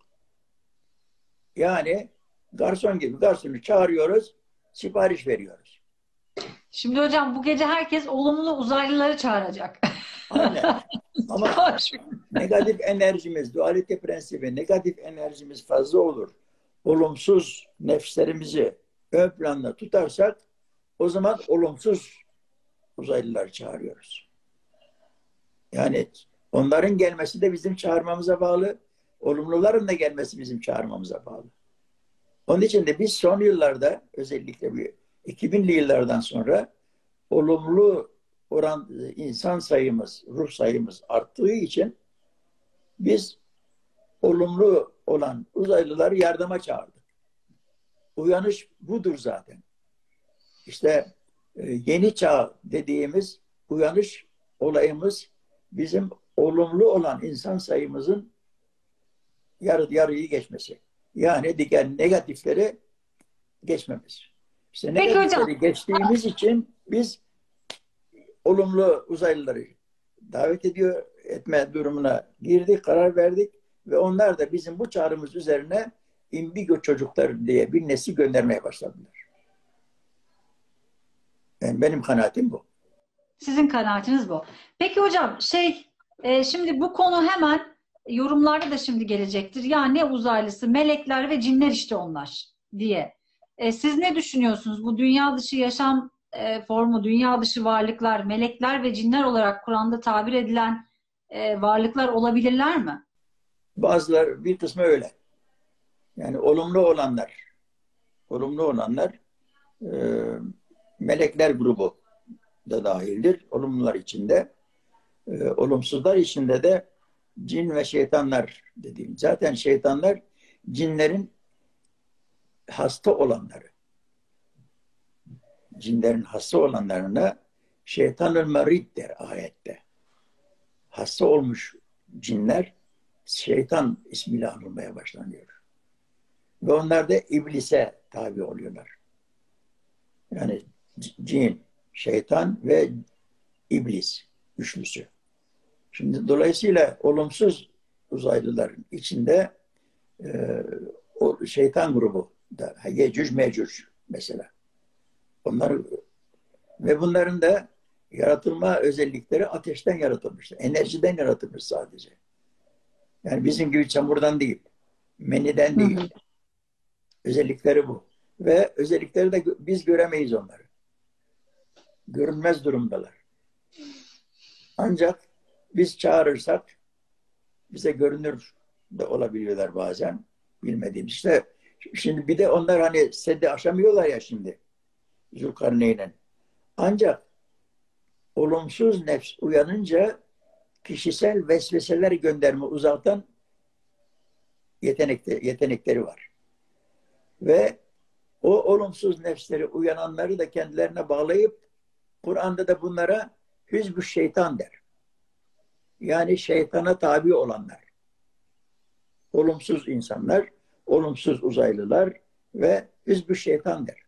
Yani garson gibi garsonu çağırıyoruz, sipariş veriyoruz. Şimdi hocam bu gece herkes olumlu uzaylıları çağıracak. Aynen. Ama negatif enerjimiz, dualite prensibi, negatif enerjimiz fazla olur. Olumsuz nefslerimizi ön planda tutarsak o zaman olumsuz uzaylılar çağırıyoruz. Yani onların gelmesi de bizim çağırmamıza bağlı. Olumluların da gelmesi bizim çağırmamıza bağlı. Onun için de biz son yıllarda özellikle bu iki binli yıllardan sonra olumlu oran insan sayımız, ruh sayımız arttığı için biz olumlu olan uzaylıları yardıma çağırdık. Uyanış budur zaten. İşte e, yeni çağ dediğimiz uyanış olayımız bizim olumlu olan insan sayımızın yarı yarıyı geçmesi. Yani diğer negatifleri geçmemiz. İşte Peki hocam. negatifleri geçtiğimiz için biz olumlu uzaylıları davet ediyor etme durumuna girdik, karar verdik ve onlar da bizim bu çağrımız üzerine indigo çocuklar diye bir nesil göndermeye başladılar. Yani benim kanaatim bu. Sizin kanaatiniz bu. Peki hocam şey e, şimdi bu konu hemen yorumlarda da şimdi gelecektir. Ya ne uzaylısı, melekler ve cinler işte onlar diye. E, siz ne düşünüyorsunuz? Bu dünya dışı yaşam e, formu, dünya dışı varlıklar, melekler ve cinler olarak Kur'an'da tabir edilen e, varlıklar olabilirler mi? Bazıları, bir kısmı öyle. Yani olumlu olanlar, olumlu olanlar e, melekler grubu da dahildir. Olumlular içinde. E, olumsuzlar içinde de cin ve şeytanlar dediğim. Zaten şeytanlar cinlerin hasta olanları. Cinlerin hasta olanlarına şeytanül merid der ayette. Hasta olmuş cinler şeytan ismiyle anılmaya başlanıyor. Ve onlar da iblise tabi oluyorlar. Yani cin, şeytan ve iblis üçlüsü. Şimdi dolayısıyla olumsuz uzaylıların içinde e, o şeytan grubu da Yecüc Mecüc mesela. Onlar ve bunların da yaratılma özellikleri ateşten yaratılmış. Enerjiden yaratılmış sadece. Yani bizim gibi çamurdan değil. Meniden Hı değil. hı. Özellikleri bu. Ve özellikleri de biz göremeyiz onları. Görünmez durumdalar. Ancak biz çağırırsak bize görünür de olabiliyorlar bazen. Bilmediğim işte. Şimdi bir de onlar hani seddi aşamıyorlar ya şimdi. Zülkarneyn'in. Ancak olumsuz nefs uyanınca kişisel vesveseler gönderme uzaktan yetenekleri, yetenekleri var. Ve o olumsuz nefsleri uyananları da kendilerine bağlayıp Kur'an'da da bunlara hüzbü şeytan der. Yani şeytana tabi olanlar. Olumsuz insanlar, olumsuz uzaylılar ve hüzbü şeytan der.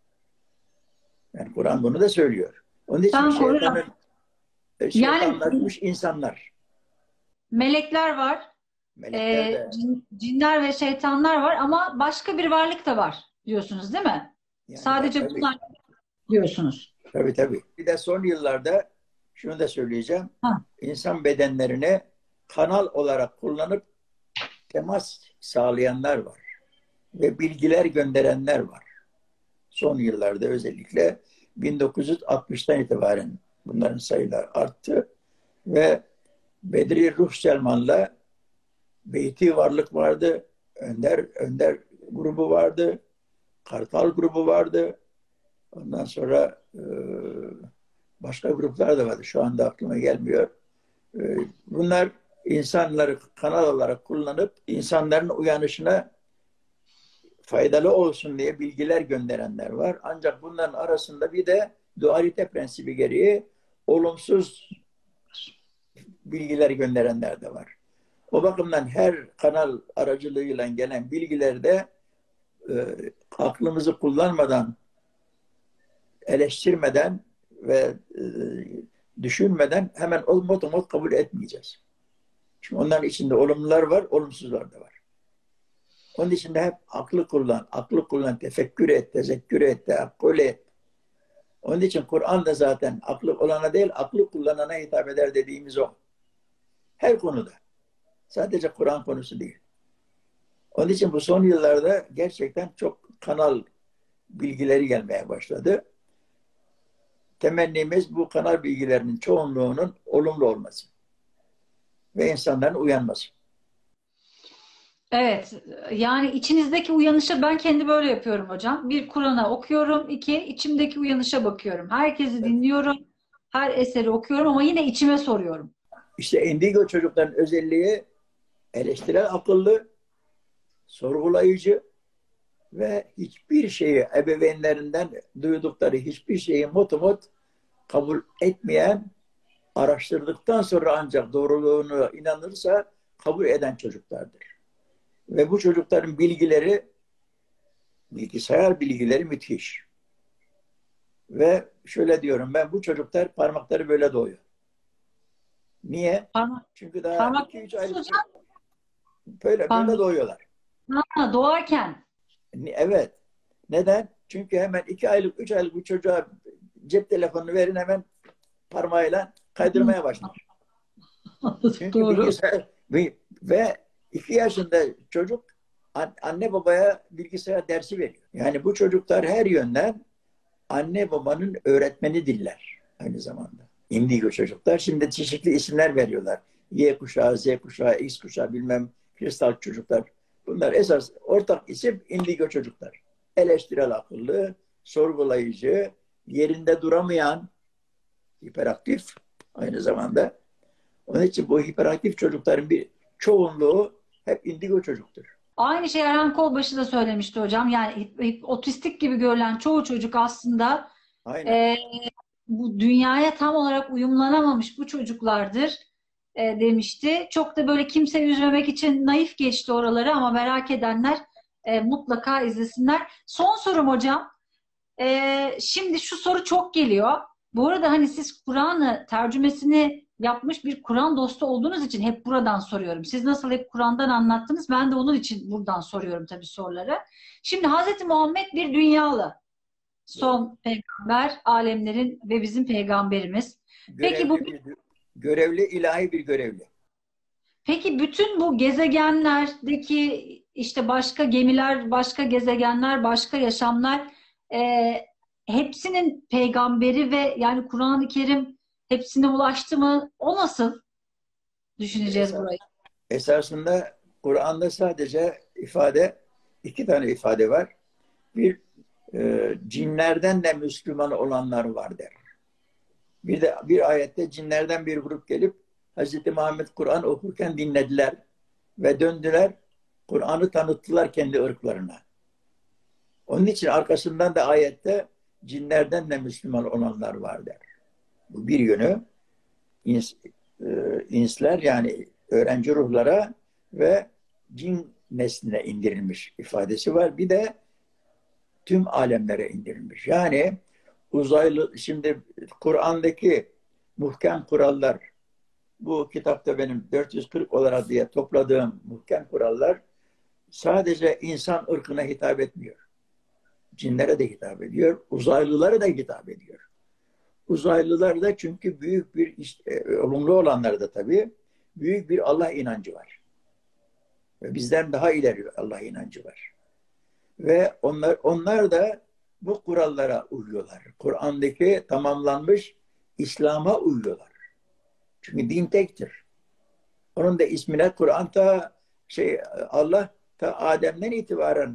Yani Kur'an bunu da söylüyor. Onun için Ben şeytanın koruyorum. Yani şeytanlaşmış insanlar. melekler var, Melekler e, de cin- cinler ve şeytanlar var ama başka bir varlık da var diyorsunuz, değil mi? yani var Sadece tabii. bunlar diyorsunuz. Tabii tabii. Bir de son yıllarda şunu da söyleyeceğim. Ha. İnsan bedenlerini kanal olarak kullanıp temas sağlayanlar var. Ve bilgiler gönderenler var. Son yıllarda özellikle bin dokuz yüz altmıştan itibaren bunların sayıları arttı. Ve Bedri Ruh Selman'la Beyti Varlık vardı. Önder, Önder grubu vardı. Kartal grubu vardı. Ondan sonra e, başka gruplar da vardı. Şu anda aklıma gelmiyor. E, bunlar insanları kanal olarak kullanıp insanların uyanışına faydalı olsun diye bilgiler gönderenler var. Ancak bunların arasında bir de dualite prensibi gereği olumsuz bilgiler gönderenler de var. O bakımdan her kanal aracılığıyla gelen bilgilerde e, aklımızı kullanmadan, eleştirmeden ve e, düşünmeden hemen otomatik kabul etmeyeceğiz. Çünkü onların içinde olumlular var, olumsuzlar da var. Onun için de hep aklı kullan, aklı kullan, tefekkür et, tezekkür et, teakkül et. Onun için Kur'an da zaten aklı olana değil, aklı kullanana hitap eder dediğimiz o. Her konuda. Sadece Kur'an konusu değil. Onun için bu son yıllarda gerçekten çok kanal bilgileri gelmeye başladı. Temennimiz bu kanal bilgilerinin çoğunluğunun olumlu olması ve insanların uyanması. Evet, yani içinizdeki uyanışa ben kendi böyle yapıyorum hocam. Bir, Kur'an'a okuyorum. İki, içimdeki uyanışa bakıyorum. Herkesi Evet. dinliyorum. Her eseri okuyorum ama yine içime soruyorum. İşte Indigo çocukların özelliği eleştirel akıllı, sorgulayıcı ve hiçbir şeyi ebeveynlerinden duydukları hiçbir şeyi motomot kabul etmeyen, araştırdıktan sonra ancak doğruluğunu inanırsa kabul eden çocuklardır. Ve bu çocukların bilgileri, bilgisayar bilgileri müthiş. Ve şöyle diyorum ben, bu çocuklar parmakları böyle doğuyor. Niye? Parmak, Çünkü daha parmak iki üç aylık hocam. böyle böyle Parmak, doğuyorlar. ha, doğarken. Evet. Neden? Çünkü hemen iki aylık, üç aylık bir çocuğa cep telefonunu verin, hemen parmağıyla kaydırmaya başlar. Çünkü Doğru. bilgisayar ve iki yaşında çocuk anne babaya bilgisayar dersi veriyor. Yani bu çocuklar her yönden anne babanın öğretmeni diller aynı zamanda. Indigo çocuklar. Şimdi çeşitli isimler veriyorlar. Y kuşağı, Z kuşağı, X kuşağı, bilmem kristal çocuklar. Bunlar esas ortak isim indigo çocuklar. Eleştirel akıllı, sorgulayıcı, yerinde duramayan, hiperaktif aynı zamanda. Onun için bu hiperaktif çocukların bir çoğunluğu hep indigo çocuktur. Aynı şey Erhan Kolbaşı da söylemişti hocam. Yani hip- hip- otistik gibi görülen çoğu çocuk aslında Aynen. e, bu dünyaya tam olarak uyumlanamamış bu çocuklardır e, demişti. Çok da böyle kimse üzmemek için naif geçti oraları ama merak edenler e, mutlaka izlesinler. Son sorum hocam. E, şimdi şu soru çok geliyor. Bu arada hani siz Kur'an'ı tercümesini yapmış bir Kur'an dostu olduğunuz için hep buradan soruyorum. Siz nasıl hep Kur'an'dan anlattınız? Ben de onun için buradan soruyorum tabii soruları. Şimdi Hazreti Muhammed bir dünyalı. Son peygamber, alemlerin ve bizim peygamberimiz. Peki bu Görevli bir görevli, ilahi bir görevli. peki bütün bu gezegenlerdeki işte başka gemiler, başka gezegenler, başka yaşamlar e, hepsinin peygamberi ve yani Kur'an-ı Kerim hepsine ulaştı mı? O nasıl düşüneceğiz Esas, burayı? esasında Kur'an'da sadece ifade, iki tane ifade var. Bir, e, cinlerden de Müslüman olanlar var der. Bir de bir ayette cinlerden bir grup gelip Hazreti Muhammed Kur'an okurken dinlediler ve döndüler, Kur'an'ı tanıttılar kendi ırklarına. Onun için arkasından da ayette cinlerden de Müslüman olanlar var der. Bu bir yönü. İns, e, insler yani öğrenci ruhlara ve cin nesline indirilmiş ifadesi var. Bir de tüm alemlere indirilmiş. Yani uzaylı, şimdi Kur'an'daki muhkem kurallar, bu kitapta benim dört yüz kırk olarak diye topladığım muhkem kurallar sadece insan ırkına hitap etmiyor. Cinlere de hitap ediyor, uzaylılara da hitap ediyor. Uzaylılar da çünkü büyük bir, işte, olumlu olanlarda tabii, büyük bir Allah inancı var. Ve bizden daha ileri Allah inancı var. Ve onlar, onlar da bu kurallara uyuyorlar. Kur'an'daki tamamlanmış İslam'a uyuyorlar. Çünkü din tektir. Onun da ismine Kur'an ta şey Allah ta Adem'den itibaren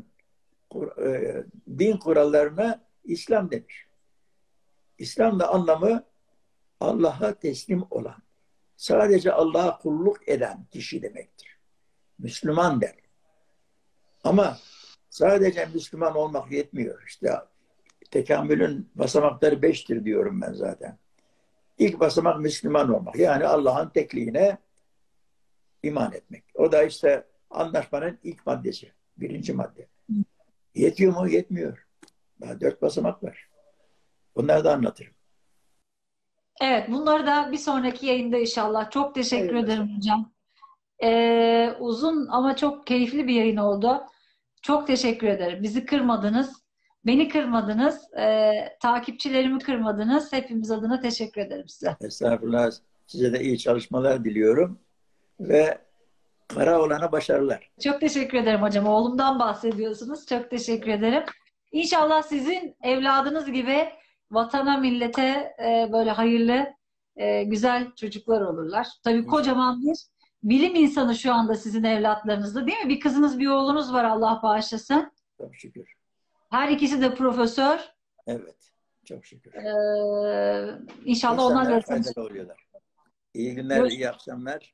e, din kurallarına İslam demiş. İslam da anlamı Allah'a teslim olan, sadece Allah'a kulluk eden kişi demektir. Müslüman der. Ama sadece Müslüman olmak yetmiyor. İşte tekamülün basamakları beştir diyorum ben zaten. İlk basamak Müslüman olmak. Yani Allah'ın tekliğine iman etmek. O da işte anlaşmanın ilk maddesi. Birinci madde. Yetiyor mu? Yetmiyor. Daha dört basamak var. Bunları da anlatırım. Evet, bunları da bir sonraki yayında inşallah. Çok teşekkür Hayırlısı. ederim hocam. Ee, uzun ama çok keyifli bir yayın oldu. Çok teşekkür ederim. Bizi kırmadınız, beni kırmadınız, ee, takipçilerimi kırmadınız. Hepimiz adına teşekkür ederim size. Estağfurullah. Size de iyi çalışmalar diliyorum. Ve kara olana başarılar. Çok teşekkür ederim hocam. Oğlumdan bahsediyorsunuz. Çok teşekkür ederim. İnşallah sizin evladınız gibi vatana, millete e, böyle hayırlı, e, güzel çocuklar olurlar. Tabii İnşallah. kocaman bir bilim insanı şu anda sizin evlatlarınızda, değil mi? Bir kızınız, bir oğlunuz var Allah bağışlasın. Çok şükür. Her ikisi de profesör. Evet. Çok şükür. Ee, inşallah onlarla İnsanlara tanış- faydalı oluyorlar. İyi günler, Görüş- iyi akşamlar.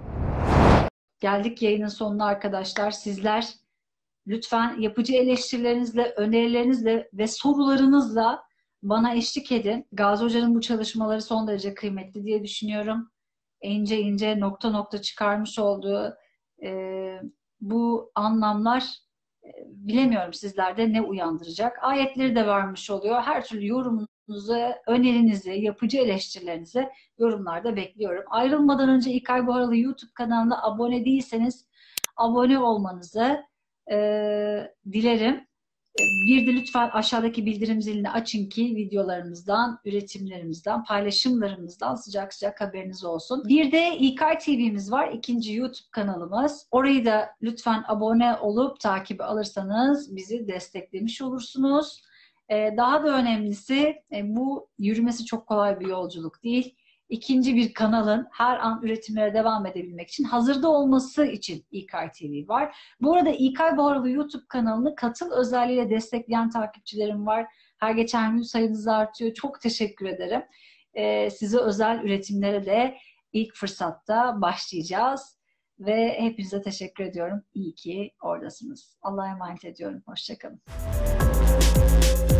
Geldik yayının sonuna arkadaşlar. Sizler lütfen yapıcı eleştirilerinizle, önerilerinizle ve sorularınızla bana eşlik edin. Gazi Hoca'nın bu çalışmaları son derece kıymetli diye düşünüyorum. İnce ince nokta nokta çıkarmış olduğu e, bu anlamlar e, bilemiyorum sizlerde ne uyandıracak. Ayetleri de vermiş oluyor. Her türlü yorumunuzu, önerinizi, yapıcı eleştirilerinizi yorumlarda bekliyorum. Ayrılmadan önce İlkay Buharalı YouTube kanalına abone değilseniz abone olmanızı e, dilerim. Bir de lütfen aşağıdaki bildirim zilini açın ki videolarımızdan, üretimlerimizden, paylaşımlarımızdan sıcak sıcak haberiniz olsun. Bir de İlkay T V'miz var, ikinci YouTube kanalımız. Orayı da lütfen abone olup takibi alırsanız bizi desteklemiş olursunuz. E, daha da önemlisi e, bu yürümesi çok kolay bir yolculuk değil. İkinci bir kanalın her an üretimlere devam edebilmek için hazırda olması için İlkay T V var. Bu arada İlkay Boralı YouTube kanalını katıl özelliğiyle destekleyen takipçilerim var. Her geçen gün sayınız artıyor. Çok teşekkür ederim. Ee, size özel üretimlere de ilk fırsatta başlayacağız. Ve hepinize teşekkür ediyorum. İyi ki oradasınız. Allah'a emanet ediyorum. Hoşçakalın.